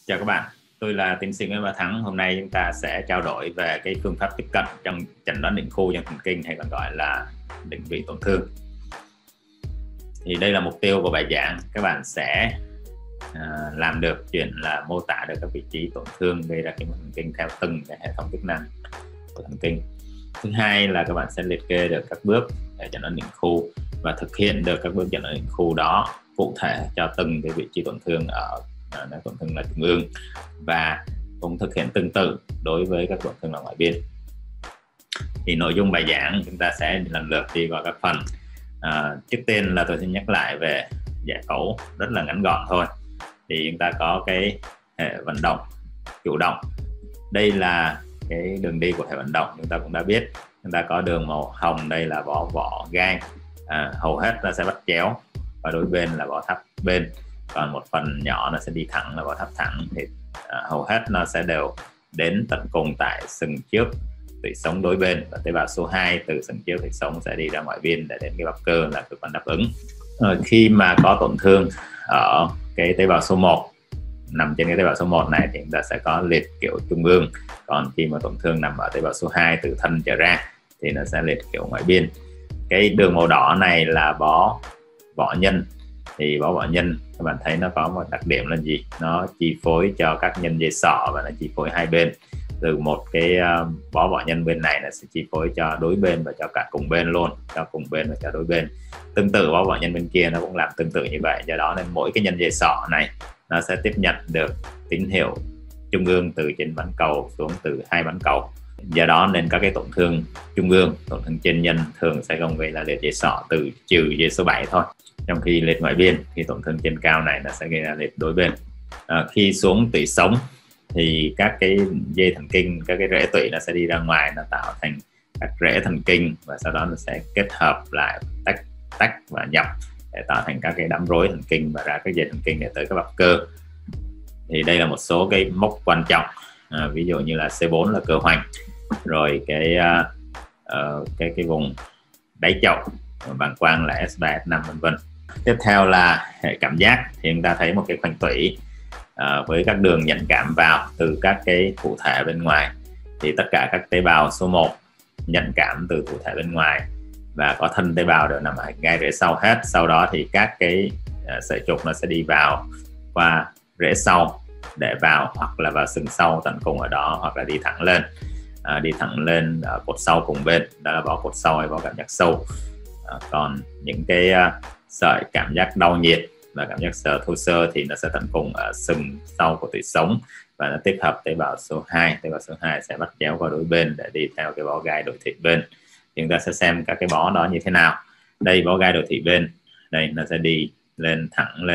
Chào các bạn, tôi là tiến sĩ Nguyễn Bá Thắng. Hôm nay chúng ta sẽ trao đổi về cái phương pháp tiếp cận trong chẩn đoán định khu dây thần kinh, hay còn gọi là định vị tổn thương. Thì đây là mục tiêu của bài giảng. Các bạn sẽ làm được chuyện là mô tả được các vị trí tổn thương gây ra cái thần kinh theo từng cái hệ thống chức năng của thần kinh. Thứ hai là các bạn sẽ liệt kê được các bước để chẩn đoán định khu và thực hiện được các bước chẩn đoán định khu đó cụ thể cho từng cái vị trí tổn thương ở tổn thương là trung ương, và cũng thực hiện tương tự đối với các tổn thương là ngoại biên. Thì nội dung bài giảng chúng ta sẽ lần lượt đi vào các phần. Trước tiên là tôi sẽ nhắc lại về giải phẫu rất là ngắn gọn thôi. Thì chúng ta có cái hệ vận động chủ động. Đây là cái đường đi của hệ vận động, chúng ta cũng đã biết. Chúng ta có đường màu hồng, đây là vỏ gai, hầu hết nó sẽ bắt chéo, và đôi bên là vỏ tháp bên, còn một phần nhỏ nó sẽ đi thẳng là vỏ tháp thẳng. Thì hầu hết nó sẽ đều đến tận cùng tại sừng trước tủy sống đối bên, và tế bào số 2 từ sừng trước tủy sống sẽ đi ra ngoại biên để đến cái bắp cơ là cơ quan đáp ứng. Khi mà có tổn thương ở cái tế bào số 1 nằm trên cái tế bào số 1 này thì chúng ta sẽ có liệt kiểu trung ương, còn khi mà tổn thương nằm ở tế bào số 2 từ thân trở ra thì nó sẽ liệt kiểu ngoại biên. Cái đường màu đỏ này là vỏ nhân. Thì vỏ nhân các bạn thấy nó có một đặc điểm là gì? Nó chi phối cho các nhân dây sọ và nó chi phối hai bên. Từ một cái vỏ nhân bên này nó sẽ chi phối cho đối bên và cho cả cùng bên luôn, cho cùng bên và cho đối bên. Tương tự vỏ nhân bên kia nó cũng làm tương tự như vậy. Do đó nên mỗi cái nhân dây sọ này nó sẽ tiếp nhận được tín hiệu trung ương từ trên bán cầu xuống từ hai bán cầu. Do đó nên các cái tổn thương trung ương, tổn thương trên nhân thường sẽ không gây ra liệt dây sọ từ trừ dây số 7 thôi. Trong khi liệt ngoại biên, khi tổn thương trên cao này nó sẽ gây ra liệt đối bên. Khi xuống tủy sống thì các cái dây thần kinh, các cái rễ tủy nó sẽ đi ra ngoài, nó tạo thành các rễ thần kinh, và sau đó nó sẽ kết hợp lại, tách và nhập để tạo thành các cái đám rối thần kinh và ra các dây thần kinh để tới các bắp cơ. Thì đây là một số cái mốc quan trọng, ví dụ như là C4 là cơ hoành, rồi cái vùng đáy chậu, bàng quang là S3, S5 vân vân. Tiếp theo là hệ cảm giác. Thì chúng ta thấy một cái khoanh tủy với các đường nhận cảm vào từ các cái thụ thể bên ngoài. Thì tất cả các tế bào số 1 nhận cảm từ thụ thể bên ngoài và có thân tế bào đều nằm ở gai rễ sau hết. Sau đó thì các cái sợi trục nó sẽ đi vào qua rễ sau để vào, hoặc là vào sừng sau tận cùng ở đó, hoặc là đi thẳng lên ở cột sau cùng bên, đó là vỏ cột sau hay vỏ cảm giác sâu. Còn những cái sợi cảm giác đau nhiệt và cảm giác sờ thô sơ thì nó sẽ tận cùng ở sừng sau của tủy sống, và nó tiếp hợp tế bào số 2. Tế bào số 2 sẽ bắt chéo qua đối bên để đi theo cái bó gai đổi thị bên. Thì chúng ta sẽ xem các cái bó đó như thế nào. Đây, bó gai đổi thị bên, đây nó sẽ đi lên thẳng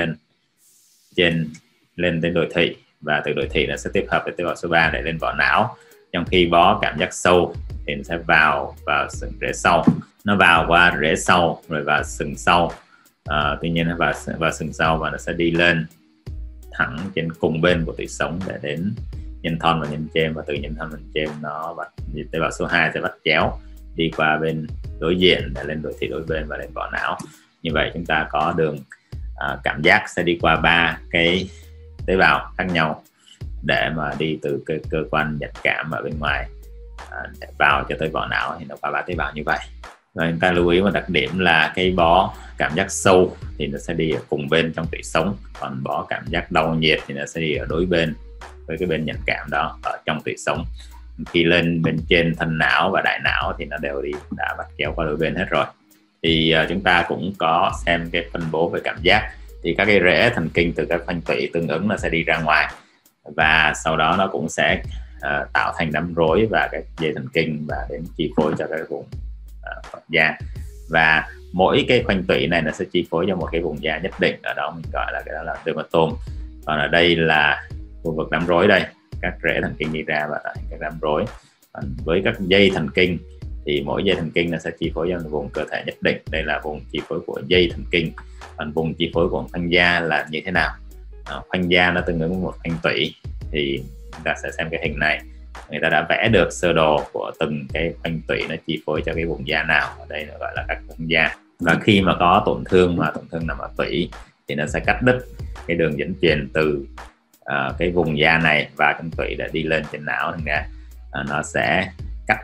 lên tới đổi thị, và từ đổi thị nó sẽ tiếp hợp với tế bào số 3 để lên vỏ não. Trong khi bó cảm giác sâu thì nó sẽ vào sừng rễ sau, nó vào qua rễ sau rồi vào sừng sau. Tuy nhiên nó vào sừng sau và nó sẽ đi lên thẳng trên cùng bên của tủy sống để đến nhân thon và nhân chêm, và từ nhân thon và nhân chêm tế bào số 2 sẽ bắt chéo đi qua bên đối diện để lên đổi thị đối bên và lên vỏ não. Như vậy chúng ta có đường cảm giác sẽ đi qua 3 cái tế bào khác nhau để mà đi từ cái cơ quan nhận cảm ở bên ngoài để vào cho tới vỏ não, thì nó qua 3 tế bào như vậy. Rồi chúng ta lưu ý một đặc điểm là cái bó cảm giác sâu thì nó sẽ đi ở cùng bên trong tủy sống, còn bó cảm giác đau nhiệt thì nó sẽ đi ở đối bên với cái bên nhận cảm đó ở trong tủy sống. Khi lên bên trên thân não và đại não thì nó đều đã bắt chéo qua đôi bên hết rồi. Thì chúng ta cũng có xem cái phân bố về cảm giác. Thì các cái rễ thần kinh từ các khoanh tủy tương ứng nó sẽ đi ra ngoài, và sau đó nó cũng sẽ tạo thành đám rối và các dây thần kinh và đến chi phối cho cái vùng da. Và mỗi cái khoanh tủy này nó sẽ chi phối cho một cái vùng da nhất định, ở đó mình gọi là cái đó là dermatome. Còn ở đây là khu vực đám rối, đây các rễ thần kinh đi ra và tạo thành các đám rối. Còn với các dây thần kinh thì mỗi dây thần kinh nó sẽ chi phối cho một vùng cơ thể nhất định. Đây là vùng chi phối của dây thần kinh. Còn vùng chi phối của khoanh da là như thế nào? Khoanh da nó tương ứng với một khoanh tủy. Thì chúng ta sẽ xem cái hình này. Người ta đã vẽ được sơ đồ của từng cái khoanh tủy nó chi phối cho cái vùng da nào. Ở đây nó gọi là các khoanh da. Và khi mà có tổn thương nằm ở tủy thì nó sẽ cắt đứt cái đường dẫn truyền từ cái vùng da này và căn tụy đã đi lên trên não, thành ra nó sẽ cắt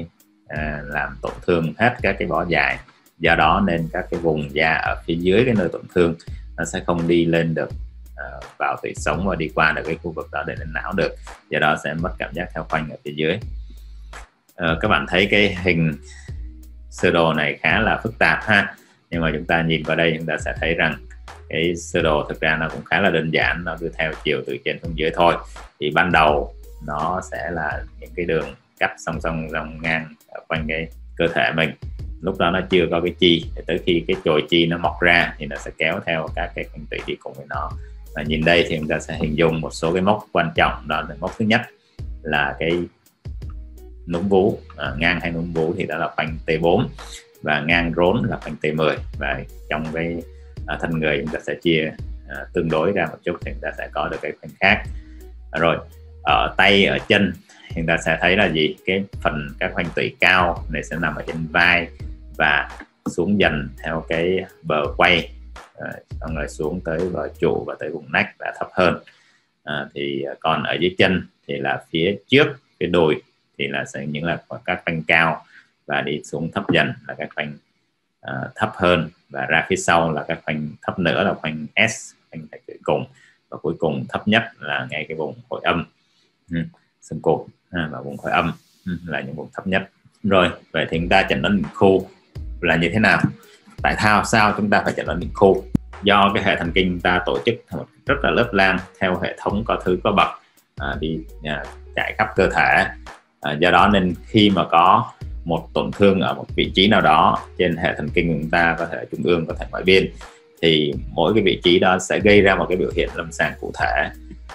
làm tổn thương hết các cái bó dài. Do đó nên các cái vùng da ở phía dưới cái nơi tổn thương nó sẽ không đi lên được vào tủy sống và đi qua được cái khu vực đó để lên não được, do đó sẽ mất cảm giác theo khoanh ở phía dưới. Các bạn thấy cái hình sơ đồ này khá là phức tạp ha, nhưng mà chúng ta nhìn vào đây chúng ta sẽ thấy rằng cái sơ đồ thực ra nó cũng khá là đơn giản, nó cứ theo chiều từ trên xuống dưới thôi. Thì ban đầu nó sẽ là những cái đường cắt song song dòng ngang ở quanh cái cơ thể mình, lúc đó nó chưa có cái chi, tới khi cái chồi chi nó mọc ra thì nó sẽ kéo theo các cái khoanh tủy đi cùng với nó. Và nhìn đây thì chúng ta sẽ hình dung một số cái mốc quan trọng. Đó là mốc thứ nhất là cái núm vú, ngang hai núm vú thì đó là khoanh T4, và ngang rốn là khoanh T10. Và trong cái thân người chúng ta sẽ chia tương đối ra một chút thì chúng ta sẽ có được cái khoanh khác. Rồi ở tay, ở chân chúng ta sẽ thấy là gì, cái phần các khoanh tủy cao này sẽ nằm ở trên vai và xuống dần theo cái bờ quay, xong rồi xuống tới bờ trụ và tới vùng nách và thấp hơn. Thì còn ở dưới chân thì là phía trước cái đùi thì là sẽ những là các khoanh cao và đi xuống thấp dần là các khoanh thấp hơn, và ra phía sau là các khoanh thấp nữa là khoanh S, khoanh thạch tủy cùng, và cuối cùng thấp nhất là ngay cái vùng hội âm, xương cột và vùng hội âm là những vùng thấp nhất. Rồi vậy thì chúng ta chẩn đoán đỉnh khu là như thế nào? Tại sao chúng ta phải chẩn đoán đỉnh khu? Do cái hệ thần kinh ta tổ chức rất là lớp lang theo hệ thống có thứ có bậc, đi chạy khắp cơ thể. Do đó nên khi mà có một tổn thương ở một vị trí nào đó trên hệ thần kinh của chúng ta, có thể trung ương, có thể ngoại biên, thì mỗi cái vị trí đó sẽ gây ra một cái biểu hiện lâm sàng cụ thể,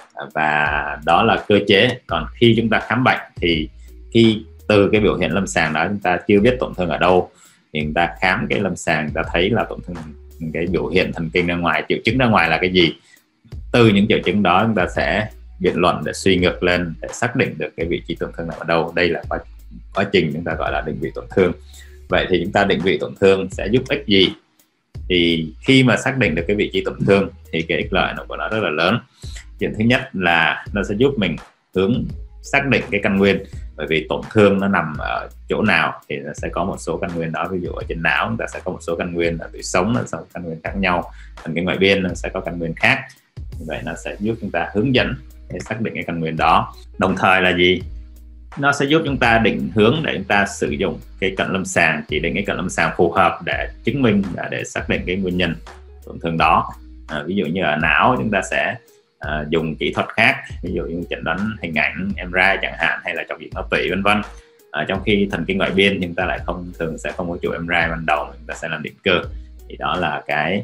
và đó là cơ chế. Còn khi chúng ta khám bệnh thì khi từ cái biểu hiện lâm sàng đó chúng ta chưa biết tổn thương ở đâu, thì chúng ta khám cái lâm sàng ta thấy là tổn thương, cái biểu hiện thần kinh ra ngoài, triệu chứng ra ngoài là cái gì. Từ những triệu chứng đó chúng ta sẽ biện luận để suy ngược lên để xác định được cái vị trí tổn thương nằm ở đâu. Đây là quá trình chúng ta gọi là định vị tổn thương. Vậy thì chúng ta định vị tổn thương sẽ giúp ích gì? Thì khi mà xác định được cái vị trí tổn thương thì cái ích lợi của nó rất là lớn. Chuyện thứ nhất là nó sẽ giúp mình hướng xác định cái căn nguyên, bởi vì tổn thương nó nằm ở chỗ nào thì nó sẽ có một số căn nguyên đó. Ví dụ ở trên não chúng ta sẽ có một số căn nguyên, ở tủy sống nó sẽ có căn nguyên khác nhau, thần kinh ngoại biên nó sẽ có căn nguyên khác. Như vậy nó sẽ giúp chúng ta hướng dẫn để xác định cái căn nguyên đó. Đồng thời là gì? Nó sẽ giúp chúng ta định hướng để chúng ta sử dụng cái cận lâm sàng, chỉ định cái cận lâm sàng phù hợp để chứng minh và để xác định cái nguyên nhân tổn thương đó. Ví dụ như ở não chúng ta sẽ dùng kỹ thuật khác, ví dụ như chẩn đoán hình ảnh MRI chẳng hạn, hay là chọc dịch não tủy vân vân. Trong khi thần kinh ngoại biên chúng ta lại thường sẽ không có chụp MRI ban đầu, chúng ta sẽ làm định cơ. Thì đó là cái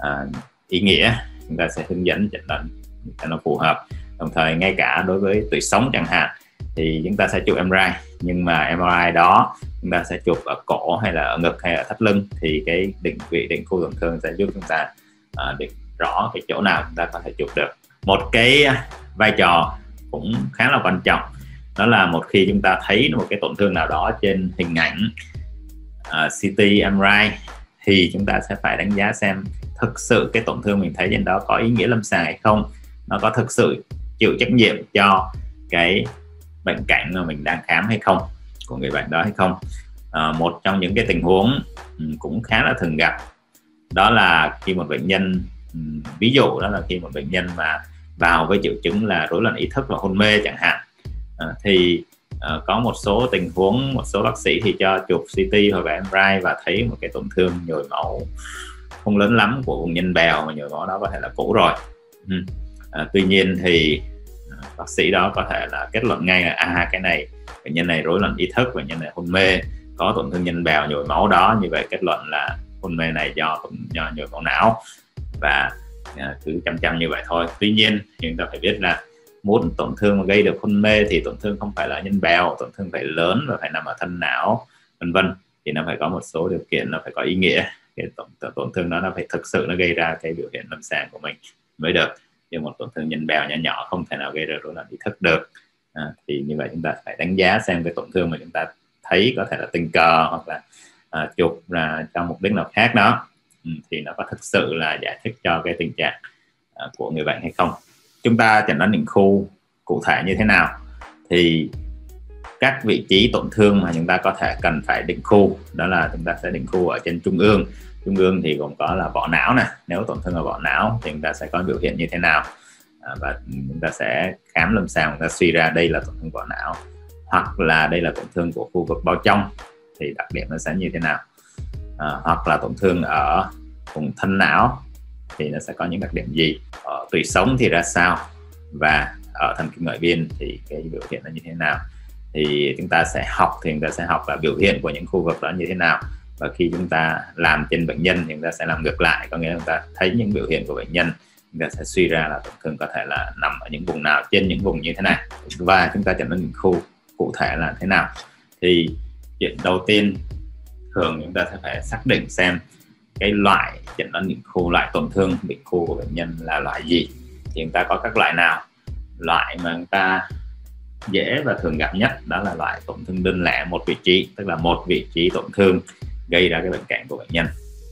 ý nghĩa, chúng ta sẽ hướng dẫn chẩn đoán cho nó phù hợp. Đồng thời ngay cả đối với tủy sống chẳng hạn thì chúng ta sẽ chụp MRI, nhưng mà MRI đó chúng ta sẽ chụp ở cổ hay là ở ngực hay ở thắt lưng, thì cái định khu tổn thương sẽ giúp chúng ta định rõ cái chỗ nào chúng ta có thể chụp được. Một cái vai trò cũng khá là quan trọng, đó là một khi chúng ta thấy một cái tổn thương nào đó trên hình ảnh CT, MRI, thì chúng ta sẽ phải đánh giá xem thực sự cái tổn thương mình thấy trên đó có ý nghĩa lâm sàng hay không, nó có thực sự chịu trách nhiệm cho cái bệnh cảnh mà mình đang khám hay không, của người bệnh đó hay không. Một trong những cái tình huống cũng khá là thường gặp, đó là khi một bệnh nhân, ví dụ đó là khi một bệnh nhân mà vào với triệu chứng là rối loạn ý thức và hôn mê chẳng hạn, thì có một số tình huống, một số bác sĩ thì cho chụp CT hoặc là MRI và thấy một cái tổn thương nhồi máu không lớn lắm của vùng nhân bèo, mà nhồi máu đó có thể là cũ rồi. Tuy nhiên thì bác sĩ đó có thể là kết luận ngay là cái này, bệnh nhân này rối loạn ý thức, bệnh nhân này hôn mê, có tổn thương nhân bèo nhồi máu đó, như vậy kết luận là hôn mê này do nhồi máu não, và cứ chăm như vậy thôi. Tuy nhiên chúng ta phải biết là muốn tổn thương mà gây được hôn mê thì tổn thương không phải là nhân bèo, tổn thương phải lớn và phải nằm ở thân não vân vân, thì nó phải có một số điều kiện, nó phải có ý nghĩa, cái tổn thương đó nó phải thực sự nó gây ra cái biểu hiện lâm sàng của mình mới được. Nhưng một tổn thương nhân bèo nhỏ nhỏ không thể nào gây ra rối loạn ý thức được. Thì như vậy chúng ta phải đánh giá xem cái tổn thương mà chúng ta thấy có thể là tình cờ hoặc là chụp là trong mục đích nào khác đó, thì nó có thực sự là giải thích cho cái tình trạng của người bệnh hay không. chúng ta chẩn đoán định khu cụ thể như thế nào? Thì các vị trí tổn thương mà chúng ta có thể cần phải định khu, đó là chúng ta sẽ định khu ở trên trung ương. Trung ương thì gồm có là vỏ não này. Nếu tổn thương ở vỏ não thì chúng ta sẽ có biểu hiện như thế nào, và chúng ta sẽ khám lâm sàng, chúng ta suy ra đây là tổn thương vỏ não, hoặc là đây là tổn thương của khu vực bao trong thì đặc điểm nó sẽ như thế nào, hoặc là tổn thương ở vùng thân não thì nó sẽ có những đặc điểm gì, ở tủy sống thì ra sao, và ở thần kinh ngoại biên thì cái biểu hiện nó như thế nào. Thì chúng ta sẽ học là biểu hiện của những khu vực đó như thế nào, và khi chúng ta làm trên bệnh nhân thì chúng ta sẽ làm ngược lại, có nghĩa là chúng ta thấy những biểu hiện của bệnh nhân, chúng ta sẽ suy ra là tổn thương có thể là nằm ở những vùng nào, trên những vùng như thế này, và chúng ta chẩn đoán định khu cụ thể là thế nào. Thì chuyện đầu tiên thường chúng ta sẽ phải xác định xem cái loại chẩn đoán định khu, loại tổn thương định khu của bệnh nhân là loại gì. Thì chúng ta có các loại nào? Loại mà chúng ta dễ và thường gặp nhất đó là loại tổn thương đơn lẻ một vị trí, tức là một vị trí tổn thương gây ra cái bệnh cảnh của bệnh nhân.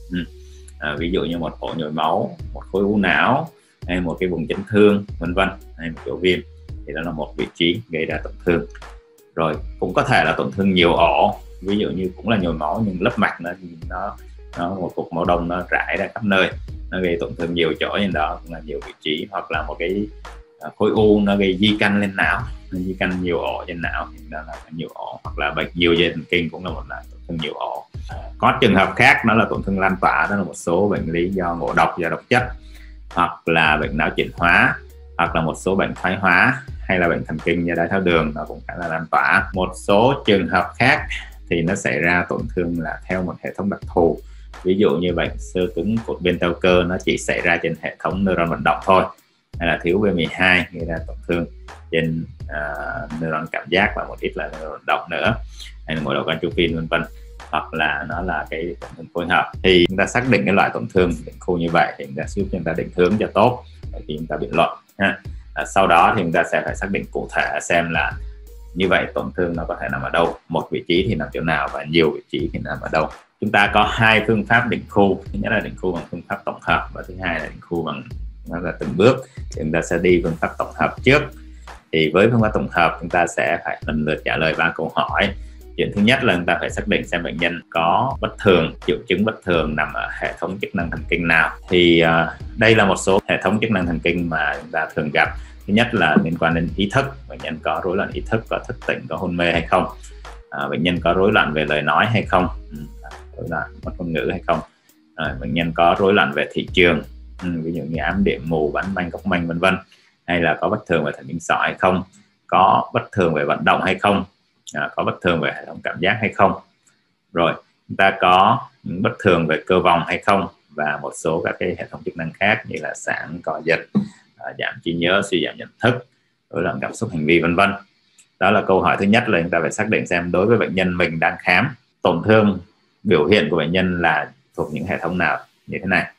Ví dụ như một ổ nhồi máu, một khối u não, hay một cái vùng chấn thương vân vân, hay một chỗ viêm, thì đó là một vị trí gây ra tổn thương. Rồi cũng có thể là tổn thương nhiều ổ, ví dụ như cũng là nhồi máu nhưng lớp mạch nó một cục máu đông nó rải ra khắp nơi, nó gây tổn thương nhiều chỗ, trên đó cũng là nhiều vị trí. Hoặc là một cái khối u nó gây di căn lên não, di căn nhiều ổ trên não thì đó là nhiều ổ. Hoặc là bệnh nhiều dây thần kinh cũng là một loại tổn thương nhiều ổ. Có trường hợp khác đó là tổn thương lan tỏa, đó là một số bệnh lý do ngộ độc, do độc chất, hoặc là bệnh não chuyển hóa, hoặc là một số bệnh thoái hóa, hay là bệnh thần kinh do đái tháo đường, nó cũng khá là lan tỏa. Một số trường hợp khác thì nó xảy ra tổn thương là theo một hệ thống đặc thù, ví dụ như bệnh xơ cứng cột bên teo cơ, nó chỉ xảy ra trên hệ thống neuron vận động thôi, hay là thiếu B12 gây ra tổn thương trên neuron cảm giác và một ít là neuron vận động nữa, hay là ngộ độc atropine vân vân, hoặc là nó là cái tổn thương phối hợp. Thì chúng ta xác định cái loại tổn thương định khu như vậy thì chúng ta giúp chúng ta định hướng cho tốt khi chúng ta biện luận ha. Sau đó thì chúng ta sẽ phải xác định cụ thể xem là như vậy tổn thương nó có thể nằm ở đâu, một vị trí thì nằm chỗ nào và nhiều vị trí thì nằm ở đâu. Chúng ta có hai phương pháp định khu, thứ nhất là định khu bằng phương pháp tổng hợp, và thứ hai là định khu bằng nó là từng bước. Thì chúng ta sẽ đi phương pháp tổng hợp trước. Thì với phương pháp tổng hợp chúng ta sẽ phải lần lượt trả lời 3 câu hỏi. Chuyện thứ nhất là chúng ta phải xác định xem bệnh nhân có bất thường, triệu chứng bất thường nằm ở hệ thống chức năng thần kinh nào. Thì đây là một số hệ thống chức năng thần kinh mà chúng ta thường gặp. Thứ nhất là liên quan đến ý thức, bệnh nhân có rối loạn ý thức, có thức tỉnh, có hôn mê hay không, bệnh nhân có rối loạn về lời nói hay không, rối loạn mất ngôn ngữ hay không, bệnh nhân có rối loạn về thị trường, ví dụ như ám điểm, mù, bắn banh, cóc manh vân vân, hay là có bất thường về thần kinh sọ hay không, có bất thường về vận động hay không, có bất thường về hệ thống cảm giác hay không. Rồi chúng ta có những bất thường về cơ vòng hay không, và một số các cái hệ thống chức năng khác như là sản, co giật, giảm trí nhớ, suy giảm nhận thức, rối loạn cảm xúc hành vi vân vân. Đó là câu hỏi thứ nhất, là chúng ta phải xác định xem đối với bệnh nhân mình đang khám, tổn thương biểu hiện của bệnh nhân là thuộc những hệ thống nào như thế này.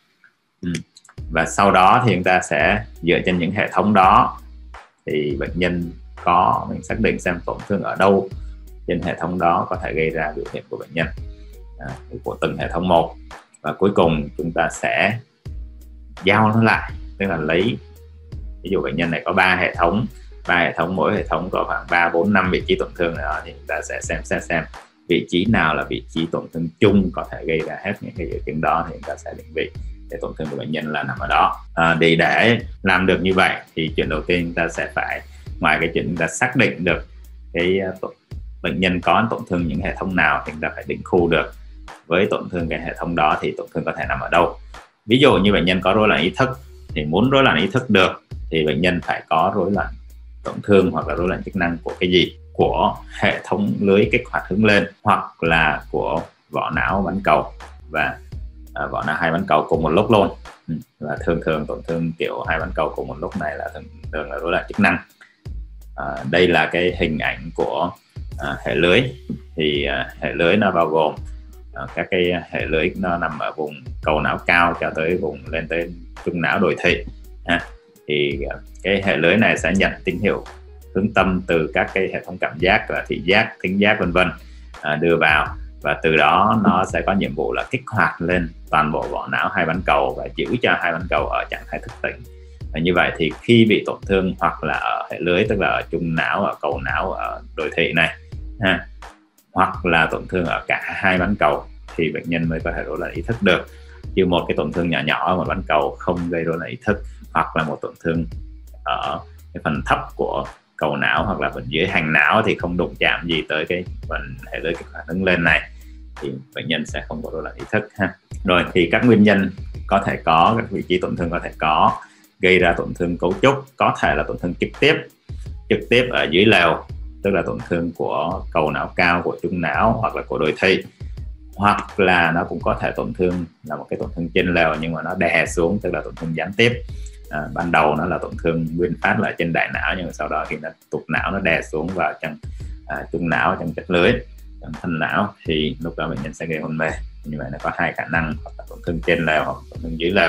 Và sau đó thì chúng ta sẽ dựa trên những hệ thống đó thì bệnh nhân mình xác định xem tổn thương ở đâu trên hệ thống đó có thể gây ra biểu hiện của bệnh nhân của từng hệ thống một. Và cuối cùng chúng ta sẽ giao nó lại, tức là lấy ví dụ bệnh nhân này có 3 hệ thống, mỗi hệ thống có khoảng 3, 4, 5 vị trí tổn thương đó, thì chúng ta sẽ xem vị trí nào là vị trí tổn thương chung có thể gây ra hết những cái triệu chứng đó, thì chúng ta sẽ định vị cái tổn thương của bệnh nhân là nằm ở đó. Để làm được như vậy thì chuyện đầu tiên chúng ta sẽ phải, ngoài cái chuyện chúng ta xác định được cái bệnh nhân có tổn thương những hệ thống nào, thì chúng ta phải định khu được với tổn thương cái hệ thống đó thì tổn thương có thể nằm ở đâu. Ví dụ như bệnh nhân có rối loạn ý thức, thì muốn rối loạn ý thức được thì bệnh nhân phải có rối loạn tổn thương hoặc là rối loạn chức năng của cái gì, của hệ thống lưới kích hoạt hướng lên, hoặc là của vỏ não bán cầu và vỏ não hai bán cầu cùng một lúc luôn. Và thường tổn thương kiểu hai bán cầu cùng một lúc này là thường là rối loạn chức năng. Đây là cái hình ảnh của hệ lưới. Thì hệ lưới nó bao gồm các cái hệ lưới nó nằm ở vùng cầu não cao cho tới vùng lên tới trung não đồi thị. Thì cái hệ lưới này sẽ nhận tín hiệu hướng tâm từ các cái hệ thống cảm giác và thị giác, thính giác vân vân đưa vào, và từ đó nó sẽ có nhiệm vụ là kích hoạt lên toàn bộ vỏ não hai bán cầu và giữ cho hai bán cầu ở trạng thái thức tỉnh Và như vậy thì khi bị tổn thương hoặc là ở hệ lưới, tức là ở trung não, ở cầu não, ở đồi thị này ha, hoặc là tổn thương ở cả hai bán cầu thì bệnh nhân mới có thể rối loạn ý thức được. Chứ một cái tổn thương nhỏ nhỏ ở một bán cầu không gây rối loạn ý thức, hoặc là một tổn thương ở cái phần thấp của cầu não hoặc là phần dưới hành não thì không đụng chạm gì tới cái phần hệ lưới cái phản ứng lên này thì bệnh nhân sẽ không có rối loạn ý thức ha. Rồi thì các nguyên nhân có thể có, các vị trí tổn thương có thể có gây ra tổn thương cấu trúc, có thể là tổn thương trực tiếp ở dưới lều, tức là tổn thương của cầu não cao, của trung não hoặc là của đồi thị, hoặc là nó cũng có thể tổn thương là một cái tổn thương trên lều nhưng mà nó đè xuống, tức là tổn thương gián tiếp. Ban đầu nó là tổn thương nguyên phát là trên đại não, nhưng mà sau đó khi nó tụt não, nó đè xuống vào trong trung não, trong chất lưới, trong thân não thì lúc đó bệnh nhân sẽ gây hôn mê. Như vậy nó có hai khả năng, hoặc là tổn thương trên lều hoặc tổn thương dưới lều.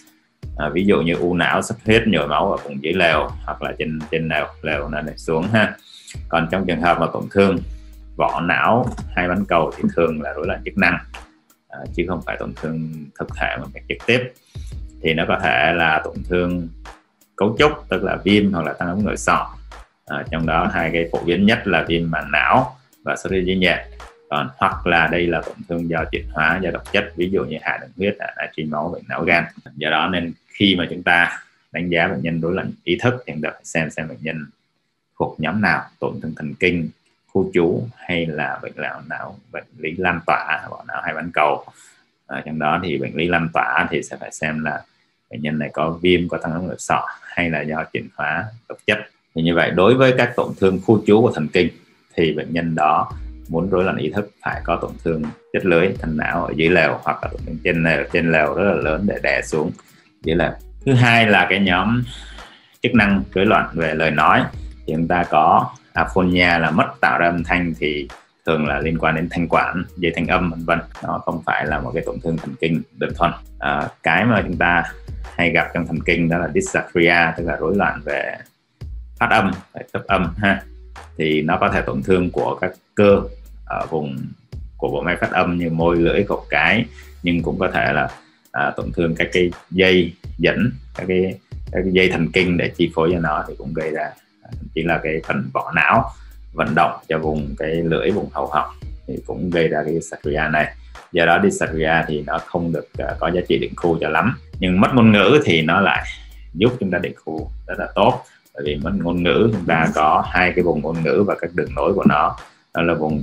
Ví dụ như u não, xuất huyết, nhồi máu ở vùng dưới lều hoặc là trên lều nó đè xuống ha. Còn trong trường hợp mà tổn thương vỏ não hai bán cầu thì thường là rối loạn chức năng, chứ không phải tổn thương thực thể một cách trực tiếp. Thì nó có thể là tổn thương cấu trúc, tức là viêm hoặc là tăng ống nội sọ. Trong đó hai cái phổ biến nhất là viêm màng não và xuất huyết dưới nhện. Còn hoặc là đây là tổn thương do chuyển hóa, do độc chất, ví dụ như hạ đường huyết, natri máu, bệnh não gan. Do đó nên khi mà chúng ta đánh giá bệnh nhân rối loạn ý thức thì chúng ta phải xem bệnh nhân thuộc nhóm nào, tổn thương thần kinh, khu trú hay là bệnh não, bệnh lý lan tỏa, vỏ não hai bán cầu. Trong đó thì bệnh lý lan tỏa thì sẽ phải xem là bệnh nhân này có viêm, có tăng ống nội sọ hay là do chuyển hóa độc chất. Thì như vậy đối với các tổn thương khu trú của thần kinh thì bệnh nhân đó muốn rối loạn ý thức phải có tổn thương chất lưới, thân não ở dưới lều, hoặc là tổn thương trên lều rất là lớn để đè xuống dưới lều. Thứ hai là cái nhóm chức năng rối loạn về lời nói thì chúng ta có aphonia là mất tạo ra âm thanh, thì thường là liên quan đến thanh quản, dây thanh âm vân vân. Nó không phải là một cái tổn thương thần kinh đơn thuần. Cái mà chúng ta hay gặp trong thần kinh đó là dysarthria, tức là rối loạn về phát âm, về cấp âm ha. Thì nó có thể tổn thương của các cơ ở vùng của bộ máy phát âm như môi, lưỡi, cổ cái, nhưng cũng có thể là tổn thương các cái dây dẫn, các cái dây thần kinh để chi phối cho nó thì cũng gây ra, chỉ là cái phần vỏ não vận động cho vùng cái lưỡi, vùng hầu họng thì cũng gây ra cái dysarthria này. Do đó dysarthria thì nó không được có giá trị định khu cho lắm, nhưng mất ngôn ngữ thì nó lại giúp chúng ta định khu rất là tốt. Bởi vì mất ngôn ngữ chúng ta có hai cái vùng ngôn ngữ và các đường nối của nó, đó là vùng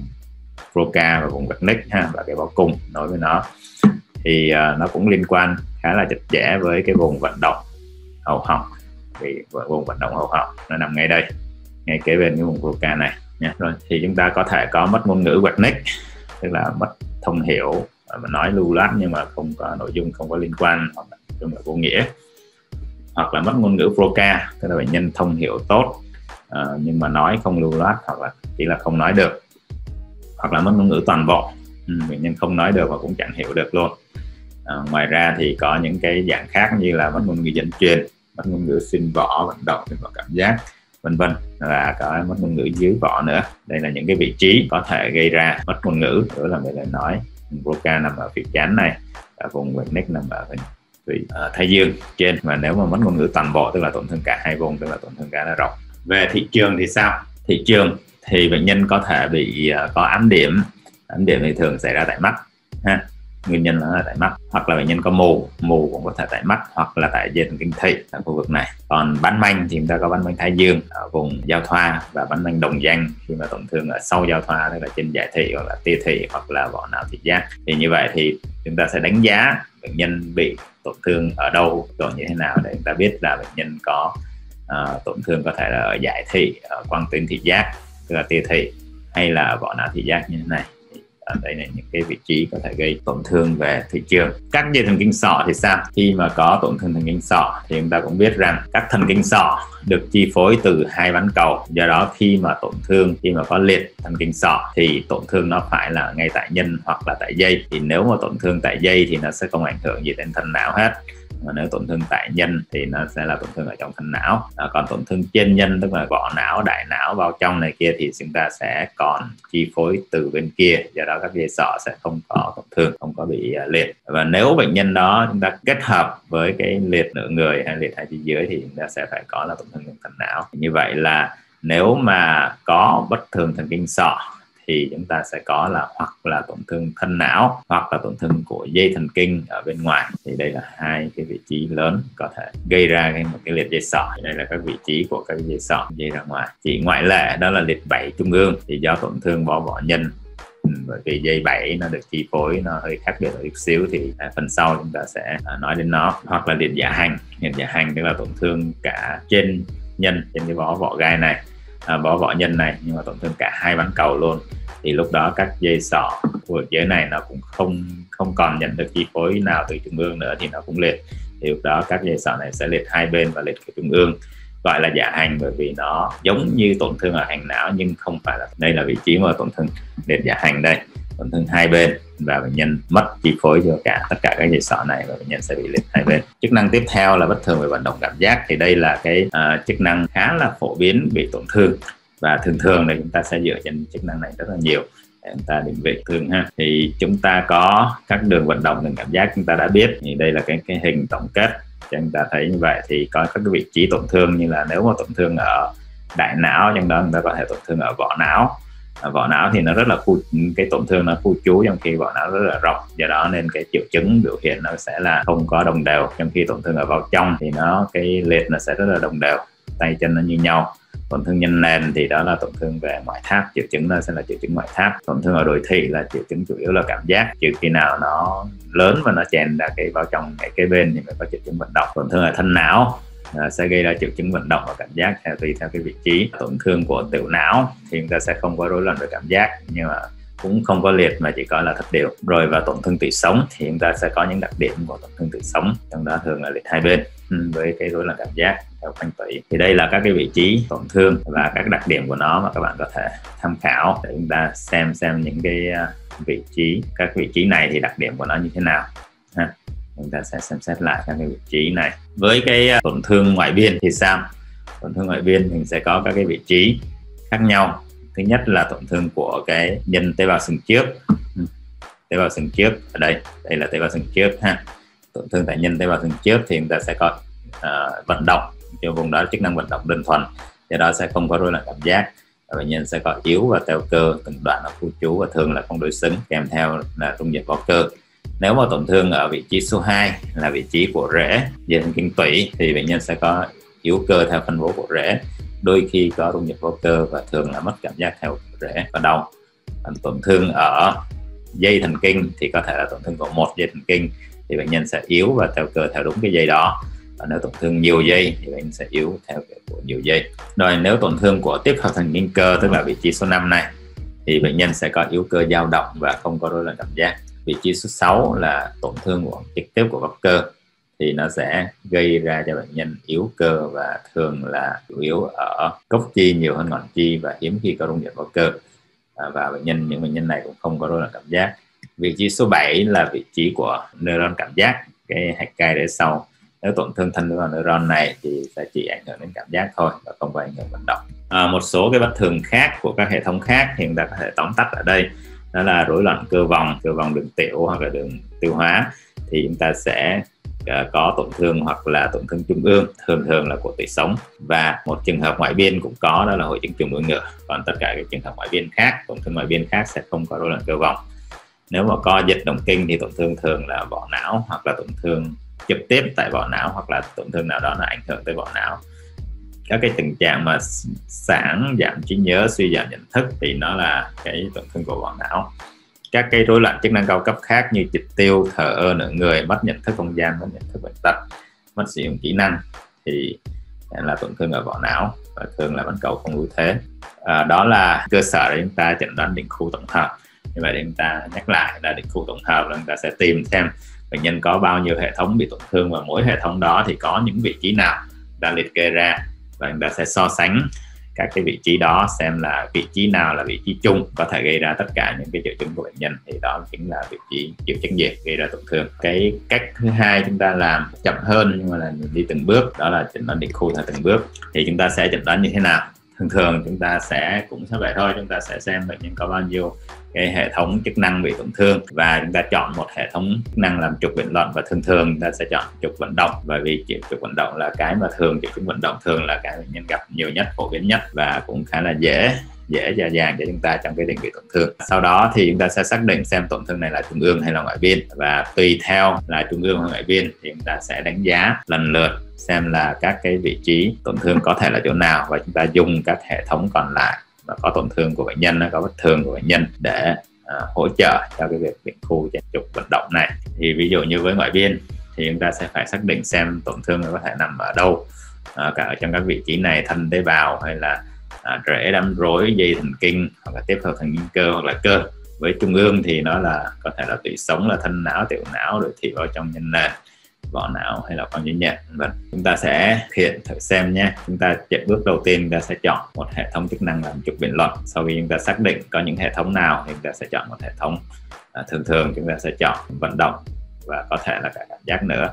Broca và vùng Wernicke ha, và cái bao cung nối với nó. Thì nó cũng liên quan khá là chặt chẽ với cái vùng vận động hầu họng, vì vùng vận động hầu họng nó nằm ngay đây, ngay kế bên cái vùng Broca này nha. Rồi thì chúng ta có thể có mất ngôn ngữ Wernicke, tức là mất thông hiểu, mà nói lưu loát nhưng mà không có nội dung, không có liên quan, hoặc là chung là vô nghĩa. Hoặc là mất ngôn ngữ Broca, tức là bệnh nhân thông hiểu tốt nhưng mà nói không lưu loát, hoặc là chỉ là không nói được. Hoặc là mất ngôn ngữ toàn bộ, bệnh nhân không nói được và cũng chẳng hiểu được luôn. Ngoài ra thì có những cái dạng khác như là mất ngôn ngữ dẫn truyền, mất ngôn ngữ xuyên vỏ, vận động, xuyên vỏ cảm giác vân vân, và có mất ngôn ngữ dưới vỏ nữa. Đây là những cái vị trí có thể gây ra mất ngôn ngữ, đó là về lời nói. Broca nằm ở phía trán này, và vùng Wernicke nằm ở thái dương trên. Và nếu mà mất ngôn ngữ toàn bộ tức là tổn thương cả hai vùng, tức là tổn thương cả là rộng. Về thị trường thì sao? Thị trường thì bệnh nhân có thể bị có ám điểm. Ám điểm thì thường xảy ra tại mắt ha, nguyên nhân là tại mắt, hoặc là bệnh nhân có mù cũng có thể tại mắt, hoặc là tại dây thần kinh thị ở khu vực này. Còn bán manh thì chúng ta có bán manh thái dương ở vùng giao thoa và bán manh đồng danh khi mà tổn thương ở sau giao thoa, tức là trên giải thị hoặc là tia thị hoặc là vỏ não thị giác. Thì như vậy thì chúng ta sẽ đánh giá bệnh nhân bị tổn thương ở đâu, rồi như thế nào để chúng ta biết là bệnh nhân có tổn thương có thể là ở giải thị, ở quang tuyến thị giác tức là tia thị, hay là ở vỏ não thị giác như thế này. Ở đây là những cái vị trí có thể gây tổn thương về thị trường. Các dây thần kinh sọ thì sao? Khi mà có tổn thương thần kinh sọ thì chúng ta cũng biết rằng các thần kinh sọ được chi phối từ hai bán cầu. Do đó khi mà tổn thương, khi mà có liệt thần kinh sọ thì tổn thương nó phải là ngay tại nhân hoặc là tại dây. Thì nếu mà tổn thương tại dây thì nó sẽ không ảnh hưởng gì đến thân não hết. Và nếu tổn thương tại nhân thì nó sẽ là tổn thương ở trong thân não. Còn tổn thương trên nhân, tức là vỏ não, đại não, vào trong này kia, thì chúng ta sẽ còn chi phối từ bên kia, do đó các dây sọ sẽ không có tổn thương, không có bị liệt. Và nếu bệnh nhân đó chúng ta kết hợp với cái liệt nửa người hay liệt hai chi dưới thì chúng ta sẽ phải có là tổn thương thần não. Như vậy là nếu mà có bất thường thần kinh sọ thì chúng ta sẽ có là hoặc là tổn thương thân não hoặc là tổn thương của dây thần kinh ở bên ngoài. Thì đây là hai cái vị trí lớn có thể gây ra một cái liệt dây sọ. Đây là các vị trí của các dây sọ dây ra ngoài. Chỉ ngoại lệ đó là liệt 7 trung ương, thì do tổn thương vỏ nhân, bởi vì dây 7 nó được chi phối nó hơi khác biệt một chút xíu, thì phần sau chúng ta sẽ nói đến nó. Hoặc là liệt dạ hành. Liệt dạ hành tức là tổn thương cả trên nhân, trên cái vỏ gai này, vỏ nhân này, nhưng mà tổn thương cả hai bán cầu luôn. Thì lúc đó các dây sọ của giới này nó cũng không còn nhận được chi phối nào từ trung ương nữa thì nó cũng liệt. Thì lúc đó các dây sọ này sẽ liệt hai bên và liệt của trung ương, gọi là dạ hành, bởi vì nó giống như tổn thương ở hành não nhưng không phải là. Đây là vị trí mà tổn thương liệt dạ hành đây, tổn thương hai bên và bệnh nhân mất chi phối cho tất cả các dây sọ này và bệnh nhân sẽ bị liệt hai bên. Chức năng tiếp theo là bất thường về vận động cảm giác. Thì đây là cái chức năng khá là phổ biến bị tổn thương, và thường thì chúng ta sẽ dựa trên chức năng này rất là nhiều để chúng ta định vị thương ha. Thì chúng ta có các đường vận động đường cảm giác chúng ta đã biết, thì đây là cái hình tổng kết cho chúng ta thấy như vậy. Thì có các cái vị trí tổn thương, như là nếu mà tổn thương ở đại não, trong đó chúng ta có thể tổn thương ở vỏ não. Vỏ não thì nó rất là cái tổn thương nó khu trú, trong khi vỏ não rất là rộng, do đó nên cái triệu chứng biểu hiện nó sẽ là không có đồng đều. Trong khi tổn thương ở vào trong thì cái liệt nó sẽ rất là đồng đều, tay chân nó như nhau. Tổn thương nhân nền thì đó là tổn thương về ngoại tháp, triệu chứng nó sẽ là triệu chứng ngoại tháp. Tổn thương ở đồi thị là triệu chứng chủ yếu là cảm giác, trừ khi nào nó lớn và nó chèn ra cái vào trong cái bên thì mới có triệu chứng vận động. Tổn thương ở thân não sẽ gây ra triệu chứng vận động và cảm giác tùy theo cái vị trí. Tổn thương của tiểu não thì chúng ta sẽ không có rối loạn về cảm giác, nhưng mà cũng không có liệt mà chỉ có là thất điều. Rồi và tổn thương tủy sống thì chúng ta sẽ có những đặc điểm của tổn thương tủy sống, trong đó thường là liệt hai bên với cái rối loạn cảm giác theo khoanh tủy. Thì đây là các cái vị trí tổn thương và các đặc điểm của nó mà các bạn có thể tham khảo để chúng ta xem những cái vị trí, các vị trí này thì đặc điểm của nó như thế nào ha. Chúng ta sẽ xem xét lại các cái vị trí này. Với cái tổn thương ngoại biên thì sao? Tổn thương ngoại biên thì sẽ có các cái vị trí khác nhau. Thứ nhất là tổn thương của cái nhân tế bào sừng trước. Tế bào sừng trước ở đây là tế bào sừng trước ha. Tổn thương tại nhân tế bào sừng trước thì chúng ta sẽ có vận động, cho vùng đó chức năng vận động đơn thuần, do đó sẽ không có rối loạn cảm giác. Bệnh nhân sẽ có yếu và teo cơ, từng đoạn nó khu trú và thường là không đối xứng, kèm theo là rung nhiệt bó cơ. Nếu mà tổn thương ở vị trí số 2 là vị trí của rễ, dây thần kinh tủy, thì bệnh nhân sẽ có yếu cơ theo phân bố của rễ, đôi khi có rung nhiệt bó cơ và thường là mất cảm giác theo rễ và đau. Còn tổn thương ở dây thần kinh thì có thể là tổn thương của một dây thần kinh, thì bệnh nhân sẽ yếu và teo cơ theo đúng cái dây đó. Và nếu tổn thương nhiều dây thì bệnh nhân sẽ yếu theo của nhiều dây. Rồi nếu tổn thương của tiếp hợp thần kinh cơ, tức là vị trí số 5 này, thì bệnh nhân sẽ có yếu cơ dao động và không có rối loạn cảm giác. Vị trí số 6 là tổn thương của trực tiếp của bắp cơ, thì nó sẽ gây ra cho bệnh nhân yếu cơ và thường là chủ yếu ở cốc chi nhiều hơn ngọn chi và hiếm khi có rung nhiệt bó cơ. Và những bệnh nhân này cũng không có rối loạn cảm giác. Vị trí số 7 là vị trí của neuron cảm giác, cái hạch gai để sau. Nếu tổn thương thân neuron này thì sẽ chỉ ảnh hưởng đến cảm giác thôi và không có ảnh hưởng vận động. Một số cái bất thường khác của các hệ thống khác thì chúng ta có thể tóm tắt ở đây, đó là rối loạn cơ vòng đường tiểu hoặc là đường tiêu hóa, thì chúng ta sẽ có tổn thương hoặc là tổn thương trung ương, thường là của tủy sống. Và một trường hợp ngoại biên cũng có, đó là hội chứng trùng đuôi ngựa. Còn tất cả các trường hợp ngoại biên khác, tổn thương ngoại biên khác sẽ không có rối loạn cơ vòng. Nếu mà co giật động kinh thì tổn thương thường là vỏ não, hoặc là tổn thương trực tiếp tại vỏ não, hoặc là tổn thương nào đó là ảnh hưởng tới vỏ não. Các cái tình trạng mà sản giảm trí nhớ, suy giảm nhận thức thì nó là cái tổn thương của vỏ não. Các cái rối loạn chức năng cao cấp khác như triệt tiêu, thờ ơ nửa người, mất nhận thức không gian, mất nhận thức bệnh tật, mất sử dụng kỹ năng thì là tổn thương ở vỏ não và thường là bán cầu không ưu thế. Đó là cơ sở để chúng ta chẩn đoán định khu tổng hợp. Như vậy để chúng ta nhắc lại là định khu tổng hợp là chúng ta sẽ tìm xem bệnh nhân có bao nhiêu hệ thống bị tổn thương và mỗi hệ thống đó thì có những vị trí nào đã liệt kê ra, và chúng ta sẽ so sánh các cái vị trí đó xem là vị trí nào là vị trí chung có thể gây ra tất cả những cái triệu chứng của bệnh nhân, thì đó chính là vị trí chịu trách nhiệm gây ra tổn thương. Cái cách thứ hai chúng ta làm chậm hơn nhưng mà là đi từng bước, đó là chẩn đoán định khu theo từng bước. Thì chúng ta sẽ chẩn đoán như thế nào? Thường chúng ta cũng sẽ vậy thôi, chúng ta sẽ xem bệnh nhân có bao nhiêu cái hệ thống chức năng bị tổn thương và chúng ta chọn một hệ thống chức năng làm trục biện luận, và thường chúng ta sẽ chọn trục vận động, bởi vì trục vận động là cái mà triệu chứng vận động thường là cái bệnh nhân gặp nhiều nhất, phổ biến nhất và cũng khá là dễ dàng cho chúng ta trong cái định vị tổn thương. Sau đó thì chúng ta sẽ xác định xem tổn thương này là trung ương hay là ngoại biên, và tùy theo là trung ương hay ngoại biên thì chúng ta sẽ đánh giá lần lượt xem là các cái vị trí tổn thương có thể là chỗ nào, và chúng ta dùng các hệ thống còn lại và có tổn thương của bệnh nhân, có bất thường của bệnh nhân để hỗ trợ cho cái việc định khu trên trục vận động này. Thì ví dụ như với ngoại biên thì chúng ta sẽ phải xác định xem tổn thương có thể nằm ở đâu, cả ở trong các vị trí này, thân tế bào hay là rễ đám rối, dây thần kinh hoặc là tiếp hợp thần kinh cơ hoặc là cơ. Với trung ương thì nó là có thể là tủy sống, là thân não, tiểu não, rồi thị vào trong nhân nền, vỏ não hay là con nhĩ nhẹ. Chúng ta sẽ hiện thử xem nhé. Chúng ta bước đầu tiên chúng ta sẽ chọn một hệ thống chức năng làm trục biện luận. Sau khi chúng ta xác định có những hệ thống nào thì chúng ta sẽ chọn một hệ thống. Thường chúng ta sẽ chọn vận động và có thể là cả cảm giác nữa.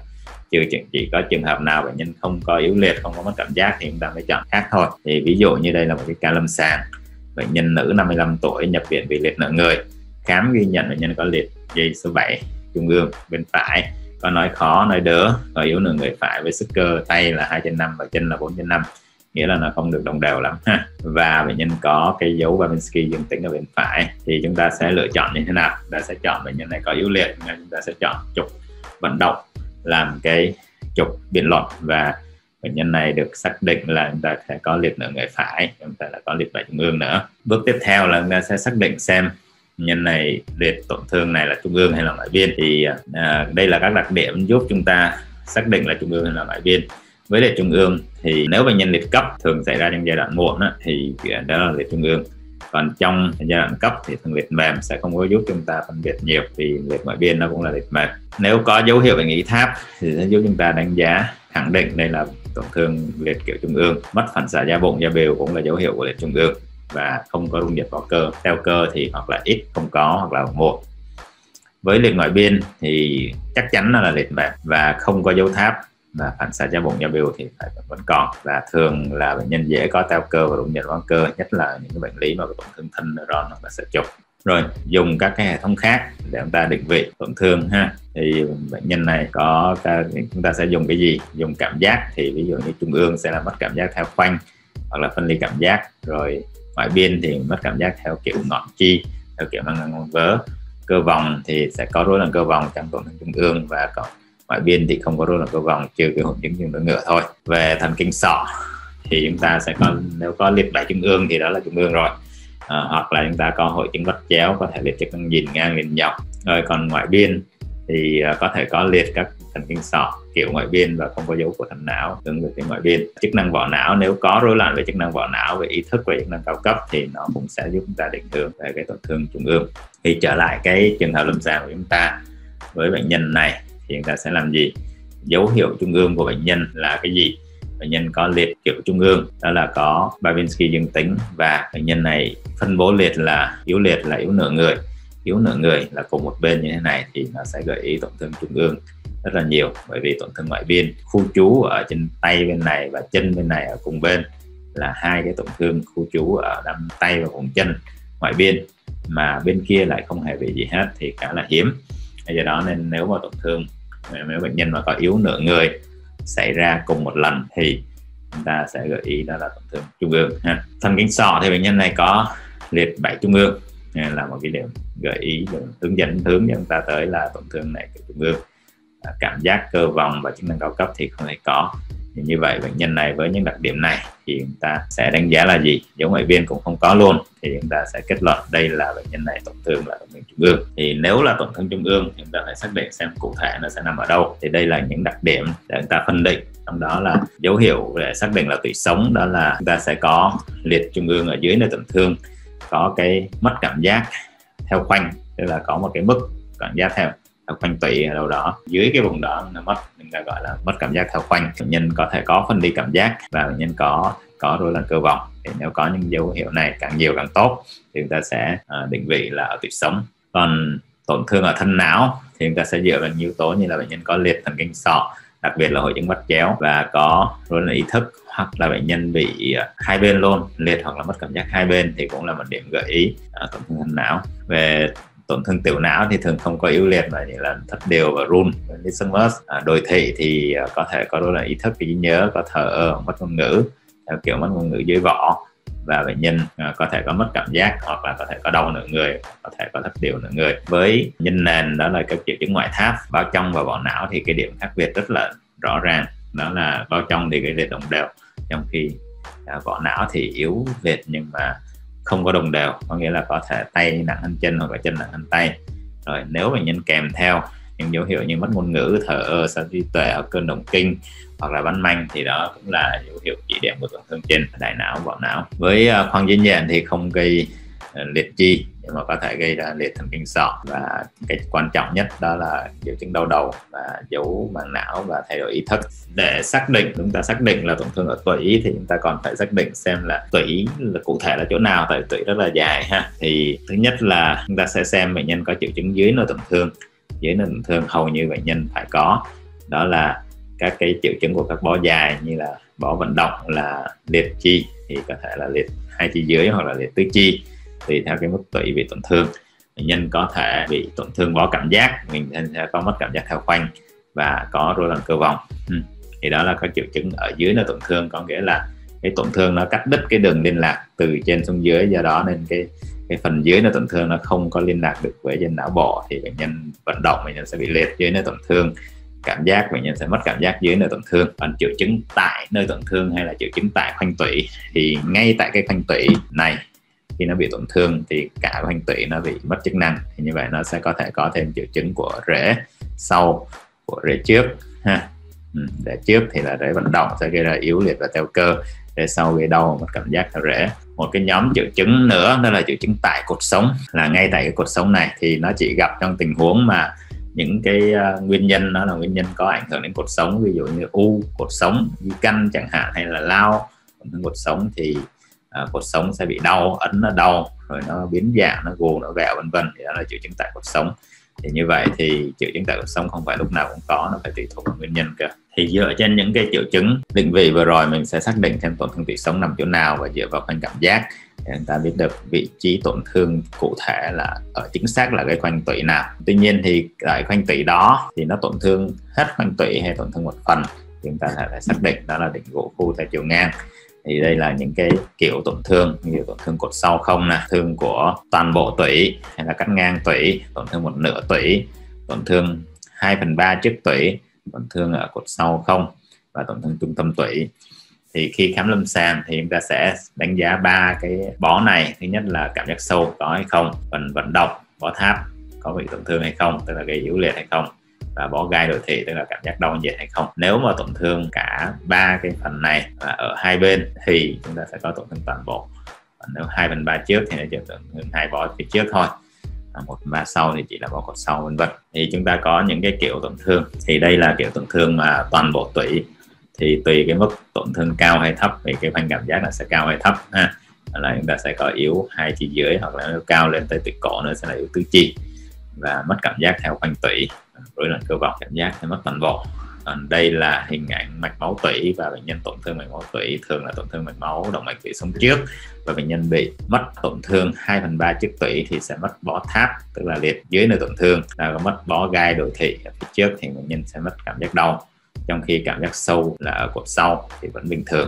Chỉ có trường hợp nào bệnh nhân không có yếu liệt, không có mất cảm giác thì chúng ta mới chọn khác thôi. Thì ví dụ như đây là một cái ca lâm sàng, bệnh nhân nữ 55 tuổi nhập viện vì liệt nửa người. Khám ghi nhận bệnh nhân có liệt dây số 7 trung ương bên phải, có nói khó, nói đỡ, có yếu nửa người phải với sức cơ tay là 2/5 và chân là 4/5, nghĩa là nó không được đồng đều lắm ha. Và bệnh nhân có cái dấu Babinski dương tính ở bên phải thì chúng ta sẽ lựa chọn như thế nào? Chúng ta sẽ chọn bệnh nhân này có yếu liệt, chúng ta sẽ chọn trục vận động làm cái trục biện luận, và bệnh nhân này được xác định là chúng ta sẽ có liệt nửa người phải, chúng ta là có liệt 7 trung ương nữa. Bước tiếp theo là chúng ta sẽ xác định xem nhân này liệt tổn thương này là trung ương hay là ngoại biên. Thì đây là các đặc điểm giúp chúng ta xác định là trung ương hay là ngoại biên. Với liệt trung ương thì nếu bệnh nhân liệt cấp thường xảy ra trong giai đoạn muộn thì đó là liệt trung ương, còn trong giai đoạn cấp thì thường liệt mềm sẽ không có giúp chúng ta phân biệt nhiều, vì liệt ngoại biên nó cũng là liệt mềm. Nếu có dấu hiệu bệnh lý tháp thì sẽ giúp chúng ta đánh giá khẳng định đây là tổn thương liệt kiểu trung ương. Mất phản xạ da bụng da bều cũng là dấu hiệu của liệt trung ương, và không có rung nhiệt vào cơ, theo cơ thì hoặc là ít, không có, hoặc là một. Với liệt ngoại biên thì chắc chắn là liệt mềm và không có dấu tháp, và phản xạ da bụng da bều thì vẫn còn, và thường là bệnh nhân dễ có teo cơ và rung nhiệt vào cơ, nhất là những cái bệnh lý mà tổn thương thân neuron hoặc là sợi trục. Rồi dùng các cái hệ thống khác để chúng ta định vị tổn thương ha. Thì bệnh nhân này chúng ta sẽ dùng cái gì? Dùng cảm giác, thì ví dụ như trung ương sẽ là mất cảm giác theo khoanh hoặc là phân ly cảm giác. Rồi ngoại biên thì mất cảm giác theo kiểu ngọn chi, theo kiểu ngang vớ. Cơ vòng thì sẽ có rối loạn cơ vòng trong tổn thương trung ương, và còn ngoại biên thì không có rối loạn cơ vòng, trừ cái hội chứng viêm ngựa thôi. Về thần kinh sọ thì chúng ta sẽ có, nếu có liệt 7 trung ương thì đó là trung ương rồi. Hoặc là chúng ta có hội chứng vắt chéo, có thể liệt chức năng nhìn ngang nhìn dọc. Rồi còn ngoại biên thì có thể có liệt các thần kinh sọ kiểu ngoại biên và không có dấu của thần não hướng về cái ngoại biên. Chức năng vỏ não, nếu có rối loạn về chức năng vỏ não, về ý thức, về chức năng cao cấp thì nó cũng sẽ giúp chúng ta định hướng về cái tổn thương trung ương. Thì trở lại cái trường hợp lâm sàng của chúng ta với bệnh nhân này thì chúng ta sẽ làm gì? Dấu hiệu trung ương của bệnh nhân là cái gì? Bệnh nhân có liệt kiểu trung ương, đó là có Babinski dương tính, và bệnh nhân này phân bố liệt là yếu nửa người. Yếu nửa người là cùng một bên như thế này thì nó sẽ gợi ý tổn thương trung ương rất là nhiều, bởi vì tổn thương ngoại biên khu trú ở trên tay bên này và chân bên này ở cùng bên là hai cái tổn thương khu trú ở đám tay và vùng chân ngoại biên, mà bên kia lại không hề bị gì hết thì khá là hiếm. Do đó nên nếu mà tổn thương, nếu bệnh nhân mà có yếu nửa người xảy ra cùng một lần thì chúng ta sẽ gợi ý đó là tổn thương trung ương ha. Thần kinh sọ thì bệnh nhân này có liệt 7 trung ương, là một cái điểm gợi ý, hướng cho chúng ta tới là tổn thương này của trung ương. Cảm giác cơ vòng và chức năng cao cấp thì không thể có. Thì như vậy bệnh nhân này với những đặc điểm này thì chúng ta sẽ đánh giá là gì? Dấu ngoại biên cũng không có luôn, thì chúng ta sẽ kết luận đây là bệnh nhân này tổn thương là tổn thương trung ương. Thì nếu là tổn thương trung ương thì chúng ta phải xác định xem cụ thể nó sẽ nằm ở đâu. Thì đây là những đặc điểm để chúng ta phân định. Trong đó là dấu hiệu để xác định là tủy sống, đó là chúng ta sẽ có liệt trung ương ở dưới nơi tổn thương, có cái mất cảm giác theo khoanh, tức là có một cái mức cảm giác theo khoanh tủy ở đâu đó dưới cái vùng đó nó mất, mình gọi là mất cảm giác theo khoanh. Bệnh nhân có thể có phân ly cảm giác và bệnh nhân có rối loạn cơ vòng. Thì nếu có những dấu hiệu này càng nhiều càng tốt thì chúng ta sẽ định vị là ở tủy sống. Còn tổn thương ở thân não thì chúng ta sẽ dựa vào những yếu tố như là bệnh nhân có liệt thần kinh sọ, đặc biệt là hội chứng vắt chéo, và có rối loạn ý thức, hoặc là bệnh nhân bị hai bên luôn, liệt hoặc là mất cảm giác hai bên thì cũng là một điểm gợi ý tổn thương thân não. Về tổn thương tiểu não thì thường không có yếu liệt mà như là thất điều và run, nystagmus. Đồi thị thì có thể có rối loạn ý thức, trí nhớ, có thờ ơ, mất ngôn ngữ theo kiểu mất ngôn ngữ dưới vỏ, và bệnh nhân có thể có mất cảm giác, hoặc là có thể có đau nửa người, có thể có thất điều nửa người. Với nhân nền đó là các triệu chứng ngoại tháp, bao trong và vỏ não thì cái điểm khác biệt rất là rõ ràng, đó là bao trong thì cái liệt đồng đều, trong khi vỏ não thì yếu liệt nhưng mà không có đồng đều, có nghĩa là có thể tay nặng hơn chân hoặc là chân nặng hơn tay. Rồi nếu bệnh nhân kèm theo những dấu hiệu như mất ngôn ngữ, thờ ơ, sa trí tuệ, hoặc cơn động kinh, hoặc là văn manh thì đó cũng là dấu hiệu chỉ điểm của tổn thương trên đại não, vỏ não. Với khoang dưới nhện thì không gây liệt chi nhưng mà có thể gây ra liệt thần kinh sọ, và cái quan trọng nhất đó là triệu chứng đau đầu và dấu màng não và thay đổi ý thức. Để chúng ta xác định là tổn thương ở tủy thì chúng ta còn phải xác định xem là tủy là cụ thể là chỗ nào, tại tủy rất là dài ha. Thì thứ nhất là chúng ta sẽ xem bệnh nhân có triệu chứng dưới nơi tổn thương. Dưới nơi tổn thương hầu như bệnh nhân phải có, đó là các cái triệu chứng của các bó dài như là bó vận động, là liệt chi thì có thể là liệt hai chi dưới hoặc là liệt tứ chi, tùy theo cái mức tủy bị tổn thương. Bệnh nhân có thể bị tổn thương bó cảm giác, mình sẽ có mất cảm giác theo khoanh và có rối loạn cơ vòng. Thì đó là các triệu chứng ở dưới nơi tổn thương, có nghĩa là cái tổn thương nó cắt đứt cái đường liên lạc từ trên xuống dưới, do đó nên cái phần dưới nơi tổn thương nó không có liên lạc được với trên não bộ, thì bệnh nhân vận động bệnh nhân sẽ bị liệt dưới nơi tổn thương. Cảm giác bệnh nhân sẽ mất cảm giác dưới nơi tổn thương. Còn triệu chứng tại nơi tổn thương hay là triệu chứng tại khoanh tủy thì ngay tại cái khoanh tủy này, khi nó bị tổn thương thì cả khoanh tủy nó bị mất chức năng, thì như vậy nó sẽ có thể có thêm triệu chứng của rễ sau, của rễ trước ha. Rễ trước thì là rễ vận động sẽ gây ra yếu liệt và teo cơ, rễ sau gây đau, mất cảm giác theo rễ. Một cái nhóm triệu chứng nữa đó là triệu chứng tại cột sống, là ngay tại cái cột sống này thì nó chỉ gặp trong tình huống mà những cái nguyên nhân nó là nguyên nhân có ảnh hưởng đến cột sống, ví dụ như u cột sống, di căn chẳng hạn, hay là lao tổn thương cột sống thì cột sống sẽ bị đau, ấn nó đau, rồi nó biến dạng, nó gù, nó vẹo vân vân, thì đó là triệu chứng tại cột sống. Thì như vậy thì triệu chứng tại cột sống không phải lúc nào cũng có, nó phải tùy thuộc vào nguyên nhân cơ. Thì dựa trên những cái triệu chứng định vị vừa rồi, mình sẽ xác định xem tổn thương tủy sống nằm chỗ nào, và dựa vào khoanh cảm giác để chúng ta biết được vị trí tổn thương cụ thể là ở chính xác là cái khoanh tủy nào. Tuy nhiên thì tại khoanh tủy đó thì nó tổn thương hết khoanh tủy hay tổn thương một phần thì chúng ta phải xác định, đó là định gỗ khu theo chiều ngang. Thì đây là những cái kiểu tổn thương như tổn thương cột sau không nè, thương của toàn bộ tủy hay là cắt ngang tủy, tổn thương một nửa tủy, tổn thương 2/3 trước tủy, tổn thương ở cột sau không, và tổn thương trung tâm tủy. Thì khi khám lâm sàng thì chúng ta sẽ đánh giá 3 cái bó này. Thứ nhất là cảm giác sâu có hay không, phần vận động bó tháp có bị tổn thương hay không, tức là gây yếu liệt hay không, và bó gai đồi thị tức là cảm giác đau nhiệt hay không. Nếu mà tổn thương cả 3 cái phần này ở hai bên thì chúng ta sẽ có tổn thương toàn bộ. Còn nếu 2/3 trước thì nó chỉ tổn thương 2 bó phía trước thôi, 1/3 sau thì chỉ là bó cột sau vân vân. Thì chúng ta có những cái kiểu tổn thương. Thì đây là kiểu tổn thương mà toàn bộ tủy, thì tùy cái mức tổn thương cao hay thấp thì cái khoanh cảm giác là sẽ cao hay thấp ha. Là chúng ta sẽ có yếu hai chi dưới, hoặc là nếu cao lên tới tủy cổ nữa sẽ là yếu tứ chi, và mất cảm giác theo khoanh tủy, rối loạn cơ vòng, cảm giác thì mất toàn bộ. Còn đây là hình ảnh mạch máu tủy, và bệnh nhân tổn thương mạch máu tủy thường là tổn thương mạch máu động mạch tủy sống trước, và bệnh nhân bị mất tổn thương 2/3 trước tủy thì sẽ mất bó tháp tức là liệt dưới nơi tổn thương, là có mất bó gai đồi thị ở phía trước thì bệnh nhân sẽ mất cảm giác đau, trong khi cảm giác sâu là ở cột sau thì vẫn bình thường,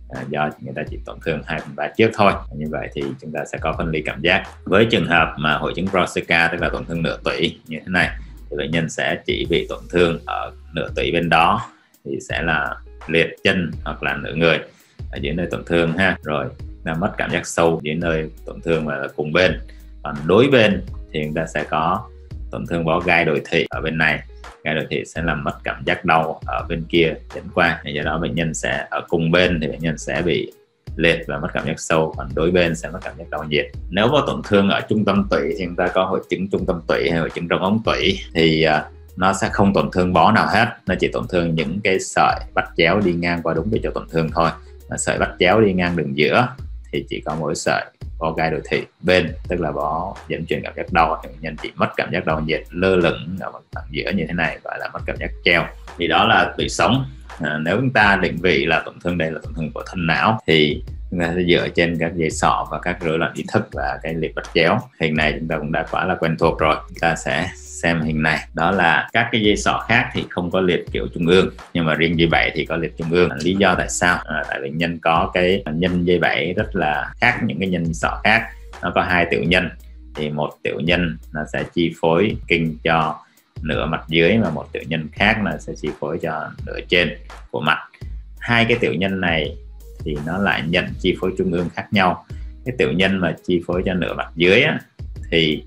do người ta chỉ tổn thương 2/3 trước thôi. Như vậy thì chúng ta sẽ có phân ly cảm giác. Với trường hợp mà hội chứng Broca tức là tổn thương nửa tủy như thế này thì bệnh nhân sẽ chỉ bị tổn thương ở nửa tủy bên đó, thì sẽ là liệt chân hoặc là nửa người ở dưới nơi tổn thương ha. Rồi là mất cảm giác sâu dưới nơi tổn thương và là cùng bên. Còn đối bên thì chúng ta sẽ có tổn thương bó gai đồi thị ở bên này, gai đồi thị sẽ làm mất cảm giác đau ở bên kia dẫn qua, do đó bệnh nhân sẽ ở cùng bên thì bệnh nhân sẽ bị liệt và mất cảm giác sâu, còn đối bên sẽ mất cảm giác đau nhiệt. Nếu có tổn thương ở trung tâm tủy thì chúng ta có hội chứng trung tâm tủy hay hội chứng rong ống tủy, thì nó sẽ không tổn thương bó nào hết, nó chỉ tổn thương những cái sợi vắt chéo đi ngang qua đúng cái chỗ tổn thương thôi. Sợi vắt chéo đi ngang đường giữa thì chỉ có mỗi sợi bó gai đồ thị bên, tức là bó dẫn truyền cảm giác đau, thì bệnh nhân chỉ mất cảm giác đau nhiệt lơ lửng ở mặt giữa như thế này, gọi là mất cảm giác treo. Thì đó là tủy sống. Nếu chúng ta định vị là tổn thương đây là tổn thương của thân não thì chúng ta sẽ dựa trên các dây sọ và các rối loạn ý thức và cái liệt bạch chéo. Hình này chúng ta cũng đã quá là quen thuộc rồi. Chúng ta sẽ xem hình này, đó là các cái dây sọ khác thì không có liệt kiểu trung ương, nhưng mà riêng dây 7 thì có liệt trung ương. Lý do tại sao? Tại bệnh nhân có cái nhân dây 7 rất là khác những cái nhân sọ khác. Nó có 2 tiểu nhân, thì một tiểu nhân nó sẽ chi phối kinh cho nửa mặt dưới và một tiểu nhân khác là sẽ chi phối cho nửa trên của mặt. 2 cái tiểu nhân này thì nó lại nhận chi phối trung ương khác nhau. Cái tiểu nhân mà chi phối cho nửa mặt dưới á, thì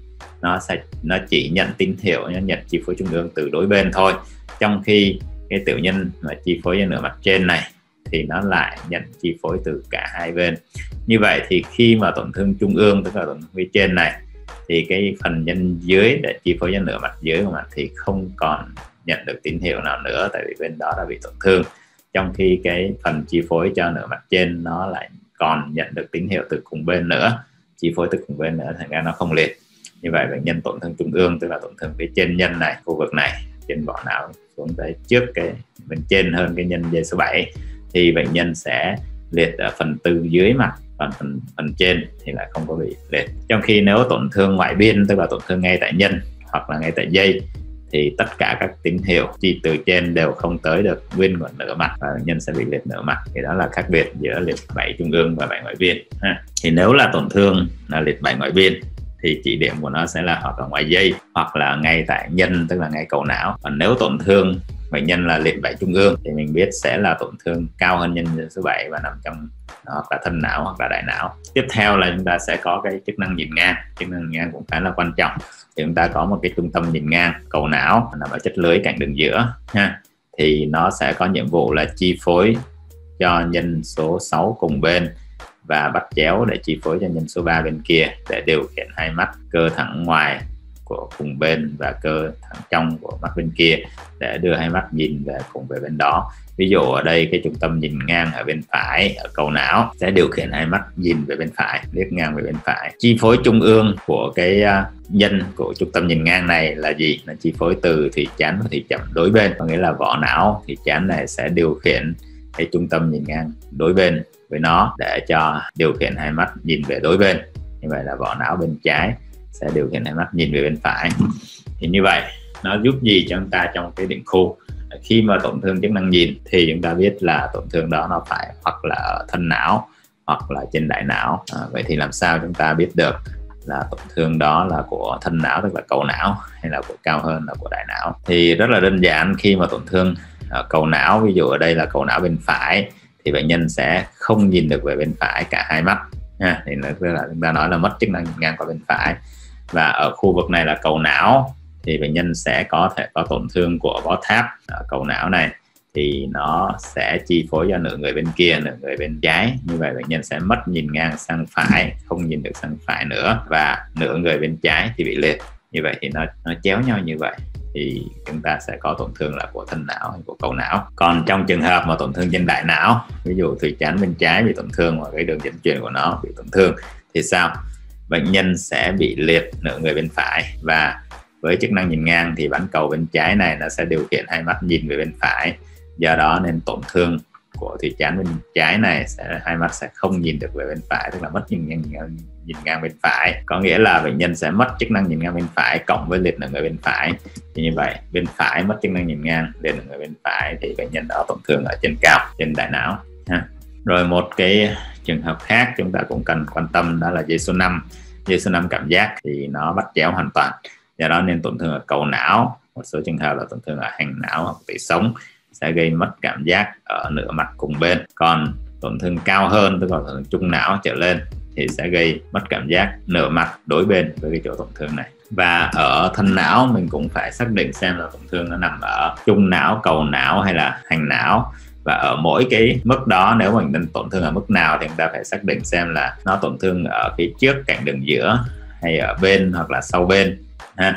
nó chỉ nhận tín hiệu, nó nhận chi phối trung ương từ đối bên thôi, trong khi cái tiểu nhân mà chi phối cho nửa mặt trên này thì nó lại nhận chi phối từ cả hai bên. Như vậy thì khi mà tổn thương trung ương, tức là tổn thương phía trên này, thì cái phần nhân dưới để chi phối cho nửa mặt dưới của mặt thì không còn nhận được tín hiệu nào nữa, tại vì bên đó đã bị tổn thương, trong khi cái phần chi phối cho nửa mặt trên nó lại còn nhận được tín hiệu từ cùng bên nữa, chi phối từ cùng bên nữa, thành ra nó không liệt. Như vậy bệnh nhân tổn thương trung ương, tức là tổn thương phía trên nhân này, khu vực này, trên vỏ não xuống tới trước cái bên trên hơn cái nhân dây số 7, thì bệnh nhân sẽ liệt ở phần tư dưới mặt, còn phần trên thì lại không có bị liệt. Trong khi nếu tổn thương ngoại biên, tức là tổn thương ngay tại nhân hoặc là ngay tại dây, thì tất cả các tín hiệu chi từ trên đều không tới được nguyên của nửa mặt và bệnh nhân sẽ bị liệt nửa mặt. Thì đó là khác biệt giữa liệt 7 trung ương và 7 ngoại biên ha. Thì nếu là tổn thương là liệt 7 ngoại biên thì chỉ điểm của nó sẽ là hoặc là ngoài dây hoặc là ngay tại nhân, tức là ngay cầu não. Còn nếu tổn thương bệnh nhân là liệt 7 trung ương thì mình biết sẽ là tổn thương cao hơn nhân số 7 và nằm trong hoặc là thân não hoặc là đại não. Tiếp theo là chúng ta sẽ có cái chức năng nhìn ngang. Chức năng nhìn ngang cũng khá là quan trọng. Thì chúng ta có một cái trung tâm nhìn ngang cầu não nằm ở chất lưới cạnh đường giữa ha. Thì nó sẽ có nhiệm vụ là chi phối cho nhân số 6 cùng bên và bắt chéo để chi phối cho nhân số 3 bên kia, để điều khiển hai mắt, cơ thẳng ngoài của cùng bên và cơ thẳng trong của mắt bên kia để đưa hai mắt nhìn về cùng về bên đó. Ví dụ ở đây cái trung tâm nhìn ngang ở bên phải ở cầu não sẽ điều khiển hai mắt nhìn về bên phải, liếc ngang về bên phải. Chi phối trung ương của cái nhân của trung tâm nhìn ngang này là gì? Nó chi phối từ thùy chán và thùy chậm đối bên, có nghĩa là vỏ não thùy chán này sẽ điều khiển cái trung tâm nhìn ngang đối bên với nó để cho điều khiển hai mắt nhìn về đối bên. Như vậy là vỏ não bên trái sẽ điều khiển hai mắt nhìn về bên phải. Thì như vậy nó giúp gì cho chúng ta trong cái định khu? Khi mà tổn thương chức năng nhìn thì chúng ta biết là tổn thương đó nó phải hoặc là ở thân não hoặc là trên đại não. Vậy thì làm sao chúng ta biết được là tổn thương đó là của thân não, tức là cầu não, hay là của cao hơn là của đại não? Thì rất là đơn giản. Khi mà tổn thương ở cầu não, ví dụ ở đây là cầu não bên phải, thì bệnh nhân sẽ không nhìn được về bên phải cả hai mắt ha. Thì là chúng ta nói là mất chức năng nhìn ngang qua bên phải. Và ở khu vực này là cầu não thì bệnh nhân sẽ có thể có tổn thương của bó tháp ở cầu não này, thì nó sẽ chi phối cho nửa người bên kia, nửa người bên trái. Như vậy bệnh nhân sẽ mất nhìn ngang sang phải, không nhìn được sang phải nữa, và nửa người bên trái thì bị liệt. Như vậy thì nó chéo nhau như vậy thì chúng ta sẽ có tổn thương là của thân não hay của cầu não. Còn trong trường hợp mà tổn thương trên đại não, ví dụ thùy chán bên trái bị tổn thương và cái đường dẫn truyền của nó bị tổn thương thì sao? Bệnh nhân sẽ bị liệt nửa người bên phải, và với chức năng nhìn ngang thì bán cầu bên trái này nó sẽ điều khiển hai mắt nhìn về bên phải. Do đó nên tổn thương của thùy chán bên trái này hai mắt sẽ không nhìn được về bên phải, tức là mất nhìn ngang bên phải. Có nghĩa là bệnh nhân sẽ mất chức năng nhìn ngang bên phải cộng với liệt nửa người bên phải. Thì như vậy bên phải mất chức năng nhìn ngang, liệt nửa người bên phải, thì bệnh nhân đó tổn thương ở trên cao, trên đại não ha. Rồi một cái trường hợp khác chúng ta cũng cần quan tâm, đó là dây số 5. Dây số 5 cảm giác thì nó bắt chéo hoàn toàn. Do đó nên tổn thương ở cầu não, một số trường hợp là tổn thương ở hành não hoặc tủy sống sẽ gây mất cảm giác ở nửa mặt cùng bên. Còn tổn thương cao hơn, tức là tổn thương trung não trở lên, thì sẽ gây mất cảm giác nửa mặt đối bên với cái chỗ tổn thương này. Và ở thân não mình cũng phải xác định xem là tổn thương nó nằm ở trung não, cầu não hay là hành não. Và ở mỗi cái mức đó, nếu mình tổn thương ở mức nào thì chúng ta phải xác định xem là nó tổn thương ở phía trước cạnh đường giữa hay ở bên hoặc là sau bên ha.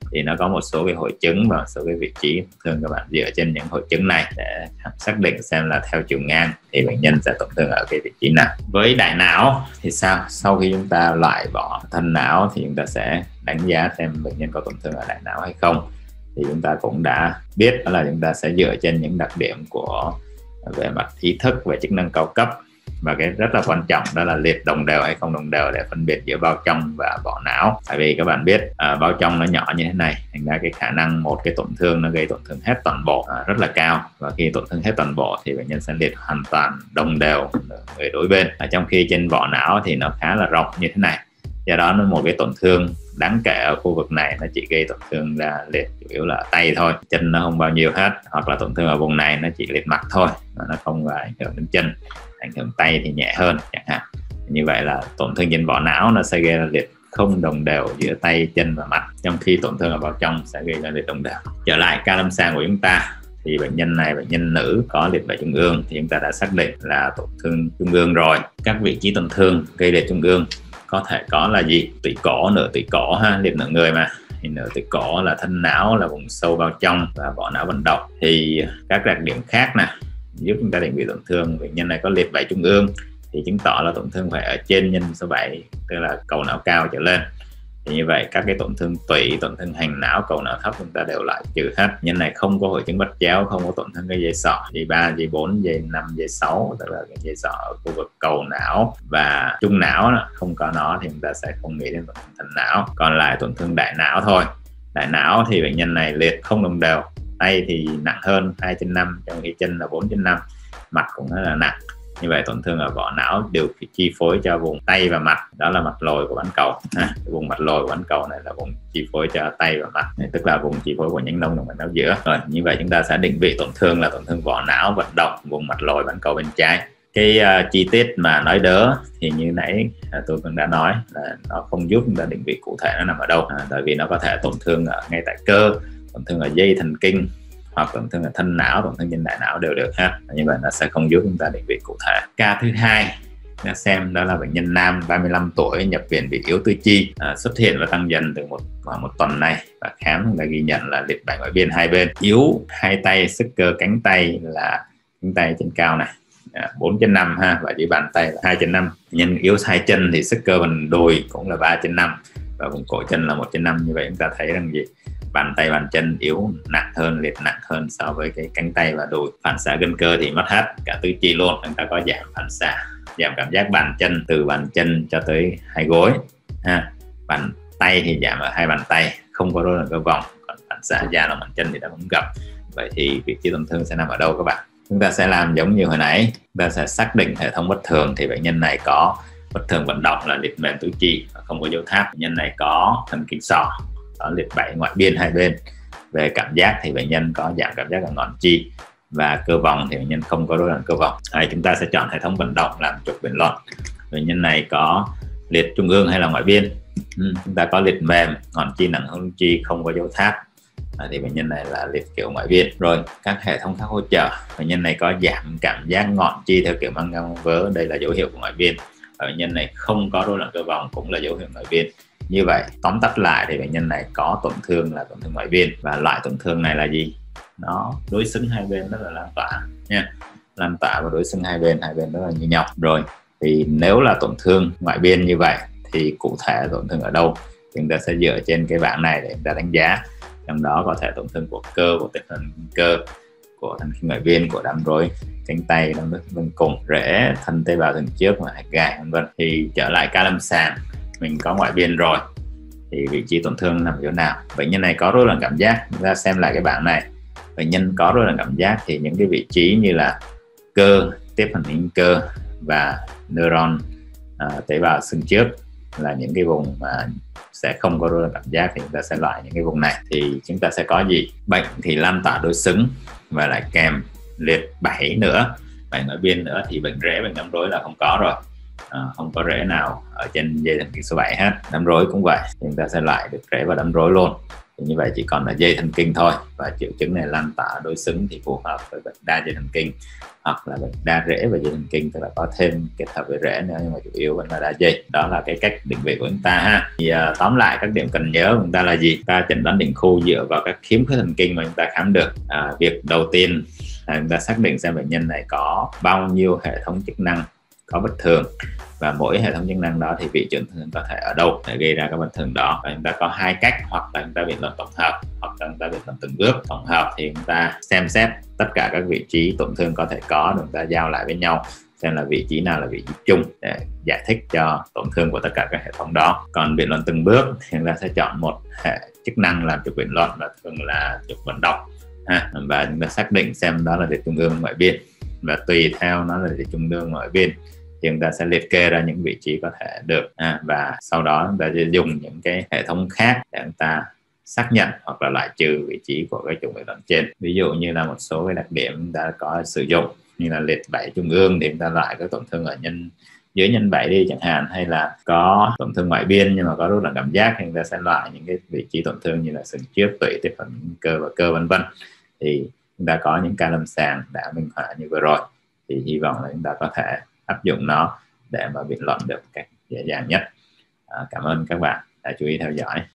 thì nó có một số cái hội chứng và một số cái vị trí thường các bạn dựa trên những hội chứng này để xác định xem là theo chiều ngang thì bệnh nhân sẽ tổn thương ở cái vị trí nào. Với đại não thì sao? Sau khi chúng ta loại bỏ thân não thì chúng ta sẽ đánh giá xem bệnh nhân có tổn thương ở đại não hay không. Thì chúng ta cũng đã biết đó là chúng ta sẽ dựa trên những đặc điểm của về mặt ý thức, về chức năng cao cấp, và cái rất là quan trọng đó là liệt đồng đều hay không đồng đều để phân biệt giữa bao trong và vỏ não. Tại vì các bạn biết bao trong nó nhỏ như thế này, thành ra cái khả năng một cái tổn thương nó gây tổn thương hết toàn bộ rất là cao, và khi tổn thương hết toàn bộ thì bệnh nhân sẽ liệt hoàn toàn đồng đều người đối bên. Trong khi trên vỏ não thì nó khá là rộng như thế này, do đó nó một cái tổn thương đáng kể ở khu vực này nó chỉ gây tổn thương là liệt chủ yếu là tay thôi, chân nó không bao nhiêu hết, hoặc là tổn thương ở vùng này nó chỉ liệt mặt thôi, nó không ảnh hưởng đến chân, ảnh hưởng tay thì nhẹ hơn chẳng hạn. Như vậy là tổn thương trên vỏ não nó sẽ gây ra liệt không đồng đều giữa tay, chân và mặt, trong khi tổn thương ở bao trong sẽ gây ra liệt đồng đều. Trở lại ca lâm sàng của chúng ta thì bệnh nhân này, bệnh nhân nữ có liệt bại trung ương, thì chúng ta đã xác định là tổn thương trung ương rồi. Các vị trí tổn thương gây liệt trung ương có thể có là gì? Tủy cổ, nửa tủy cổ ha, liệt nửa người mà. Thì nửa tủy cổ là thân não, là vùng sâu bao trong và vỏ não vận động. Thì các đặc điểm khác nè giúp chúng ta định vị tổn thương. Bệnh nhân này có liệt bại trung ương thì chứng tỏ là tổn thương phải ở trên nhân số 7, tức là cầu não cao trở lên. Thì như vậy các cái tổn thương tủy, tổn thương hành não, cầu não thấp chúng ta đều loại trừ hết. Nhân này không có hội chứng bật chéo, không có tổn thương cái dây sọ, dây 3, dây 4, dây 5, dây 6, tức là cái dây sọ ở khu vực cầu não và trung não đó. Không có nó thì chúng ta sẽ không nghĩ đến tổn thương thành não. Còn lại tổn thương đại não thôi. Đại não thì bệnh nhân này liệt không đồng đều, tay thì nặng hơn 2/5, trong khi chân là 4/5, mặt cũng rất là nặng. Như vậy tổn thương ở vỏ não đều chi phối cho vùng tay và mặt, đó là mặt lồi của bán cầu. Vùng mặt lồi của bán cầu này là vùng chi phối cho tay và mặt, tức là vùng chi phối của nhánh nông động mạch não giữa. Rồi, như vậy chúng ta sẽ định vị tổn thương là tổn thương vỏ não vận động, vùng mặt lồi bán cầu bên trái. Cái chi tiết mà nói đớ thì như nãy tôi cũng đã nói là nó không giúp chúng ta định vị cụ thể nó nằm ở đâu, tại vì nó có thể tổn thương ở ngay tại cơ, tổn thương ở dây thần kinh, hoặc tổn thương ở thân não, tổn thương trên đại não đều được hết. Như vậy nó sẽ không giúp chúng ta định vị cụ thể. Ca thứ hai ta xem đó là bệnh nhân nam 35 tuổi nhập viện bị yếu tứ chi, xuất hiện và tăng dần từ khoảng một tuần này, và khám chúng ta ghi nhận là liệt bại ngoại biên hai bên, yếu hai tay, sức cơ cánh tay là cánh tay trên cao này 4/5 ha, và dưới bàn tay là 2/5. Nhân yếu hai chân thì sức cơ phần đùi cũng là 3/5 và vùng cổ chân là 1/5. Như vậy chúng ta thấy rằng gì? Bàn tay bàn chân yếu nặng hơn, liệt nặng hơn so với cái cánh tay và đùi. Phản xạ gân cơ thì mất hết cả tứ chi luôn, chúng ta có giảm phản xạ, giảm cảm giác bàn chân từ bàn chân cho tới hai gối ha. Bàn tay thì giảm ở hai bàn tay, không có rối loạn cơ vòng, còn phản xạ da lòng bàn chân thì đã vẫn gặp. Vậy thì vị trí tổn thương sẽ nằm ở đâu các bạn? Chúng ta sẽ làm giống như hồi nãy, chúng ta sẽ xác định hệ thống bất thường. Thì bệnh nhân này có bất thường vận động là liệt mềm tứ chi, không có dấu tháp. Bệnh nhân này có thần kinh sọ, có liệt bại ngoại biên hai bên. Về cảm giác thì bệnh nhân có giảm cảm giác ở ngón chi, và cơ vòng thì bệnh nhân không có rối loạn cơ vòng. Chúng ta sẽ chọn hệ thống vận động làm trục biện luận. Bệnh nhân này có liệt trung ương hay là ngoại biên? Chúng ta có liệt mềm, ngón chi nặng hơn chi, không có dấu tháp, thì bệnh nhân này là liệt kiểu ngoại biên. Rồi các hệ thống khác hỗ trợ, bệnh nhân này có giảm cảm giác ngón chi theo kiểu mang ngang vớ, đây là dấu hiệu của ngoại biên. Bệnh nhân này không có rối loạn cơ vòng, cũng là dấu hiệu ngoại biên. Như vậy tóm tắt lại thì bệnh nhân này có tổn thương là tổn thương ngoại biên, và loại tổn thương này là gì? Nó đối xứng hai bên rất là lan tỏa nha, lan tỏa và đối xứng hai bên rất là như nhau. Rồi thì nếu là tổn thương ngoại biên như vậy thì cụ thể tổn thương ở đâu? Chúng ta sẽ dựa trên cái bảng này để chúng ta đánh giá. Trong đó có thể tổn thương của cơ, của tinh thần cơ, của thần kinh ngoại biên, của đám rối cánh tay, đám rối bên cùng, rễ, thân tế bào thường trước và hạch gài vân vân. Thì trở lại ca lâm sàng, mình có ngoại biên rồi thì vị trí tổn thương nằm chỗ nào? Bệnh nhân này có rối loạn cảm giác. Chúng ta xem lại cái bảng này. Bệnh nhân có rối loạn cảm giác thì những cái vị trí như là cơ, tiếp phản ứng cơ và neuron, tế bào xương trước là những cái vùng mà sẽ không có rối loạn cảm giác, thì chúng ta sẽ loại những cái vùng này. Thì chúng ta sẽ có gì? Bệnh thì lan tỏa đối xứng và lại kèm liệt 7 nữa, 7 ngoại biên nữa, thì bệnh rễ, bệnh đám rối là không có rồi. Không có rễ nào ở trên dây thần kinh số 7 hết. Đám rối cũng vậy, chúng ta sẽ loại được rễ và đám rối luôn. Thì như vậy chỉ còn là dây thần kinh thôi, và triệu chứng này lan tỏa đối xứng thì phù hợp với bệnh đa dây thần kinh hoặc là bệnh đa rễ và dây thần kinh, tức là có thêm kết hợp với rễ nữa, nhưng mà chủ yếu vẫn là đa dây. Đó là cái cách định vị của chúng ta ha. Thì tóm lại các điểm cần nhớ của chúng ta là gì? Ta chẩn đoán định khu dựa vào các khiếm khuyết thần kinh mà chúng ta khám được. Việc đầu tiên là chúng ta xác định xem bệnh nhân này có bao nhiêu hệ thống chức năng có bất thường, và mỗi hệ thống chức năng đó thì vị chấn thương có thể ở đâu để gây ra các bất thường đó. Và chúng ta có hai cách, hoặc là chúng ta biện luận tổng hợp, hoặc là chúng ta biện luận từng bước. Tổng hợp thì chúng ta xem xét tất cả các vị trí tổn thương có thể có, chúng ta giao lại với nhau xem là vị trí nào là vị trí chung để giải thích cho tổn thương của tất cả các hệ thống đó. Còn biện luận từng bước thì chúng ta sẽ chọn một hệ chức năng làm trục biện luận, và thường là trục vận động và chúng ta xác định xem đó là liệt trung ương ngoại biên, và tùy theo nó là liệt trung ương ngoại biên thì chúng ta sẽ liệt kê ra những vị trí có thể được, và sau đó chúng ta sẽ dùng những cái hệ thống khác để chúng ta xác nhận hoặc là loại trừ vị trí của cái trục biện luận trên. Ví dụ như là một số cái đặc điểm chúng ta có sử dụng như là liệt 7 trung ương thì chúng ta loại các tổn thương ở dưới nhân 7 đi chẳng hạn, hay là có tổn thương ngoại biên nhưng mà có rối loạn cảm giác thì chúng ta sẽ loại những cái vị trí tổn thương như là sừng trước, tủy, tiếp phần cơ và cơ vân vân. Thì chúng ta có những ca lâm sàng đã minh họa như vừa rồi, thì hy vọng là chúng ta có thể áp dụng nó để mà biện luận được một cách dễ dàng nhất. Cảm ơn các bạn đã chú ý theo dõi.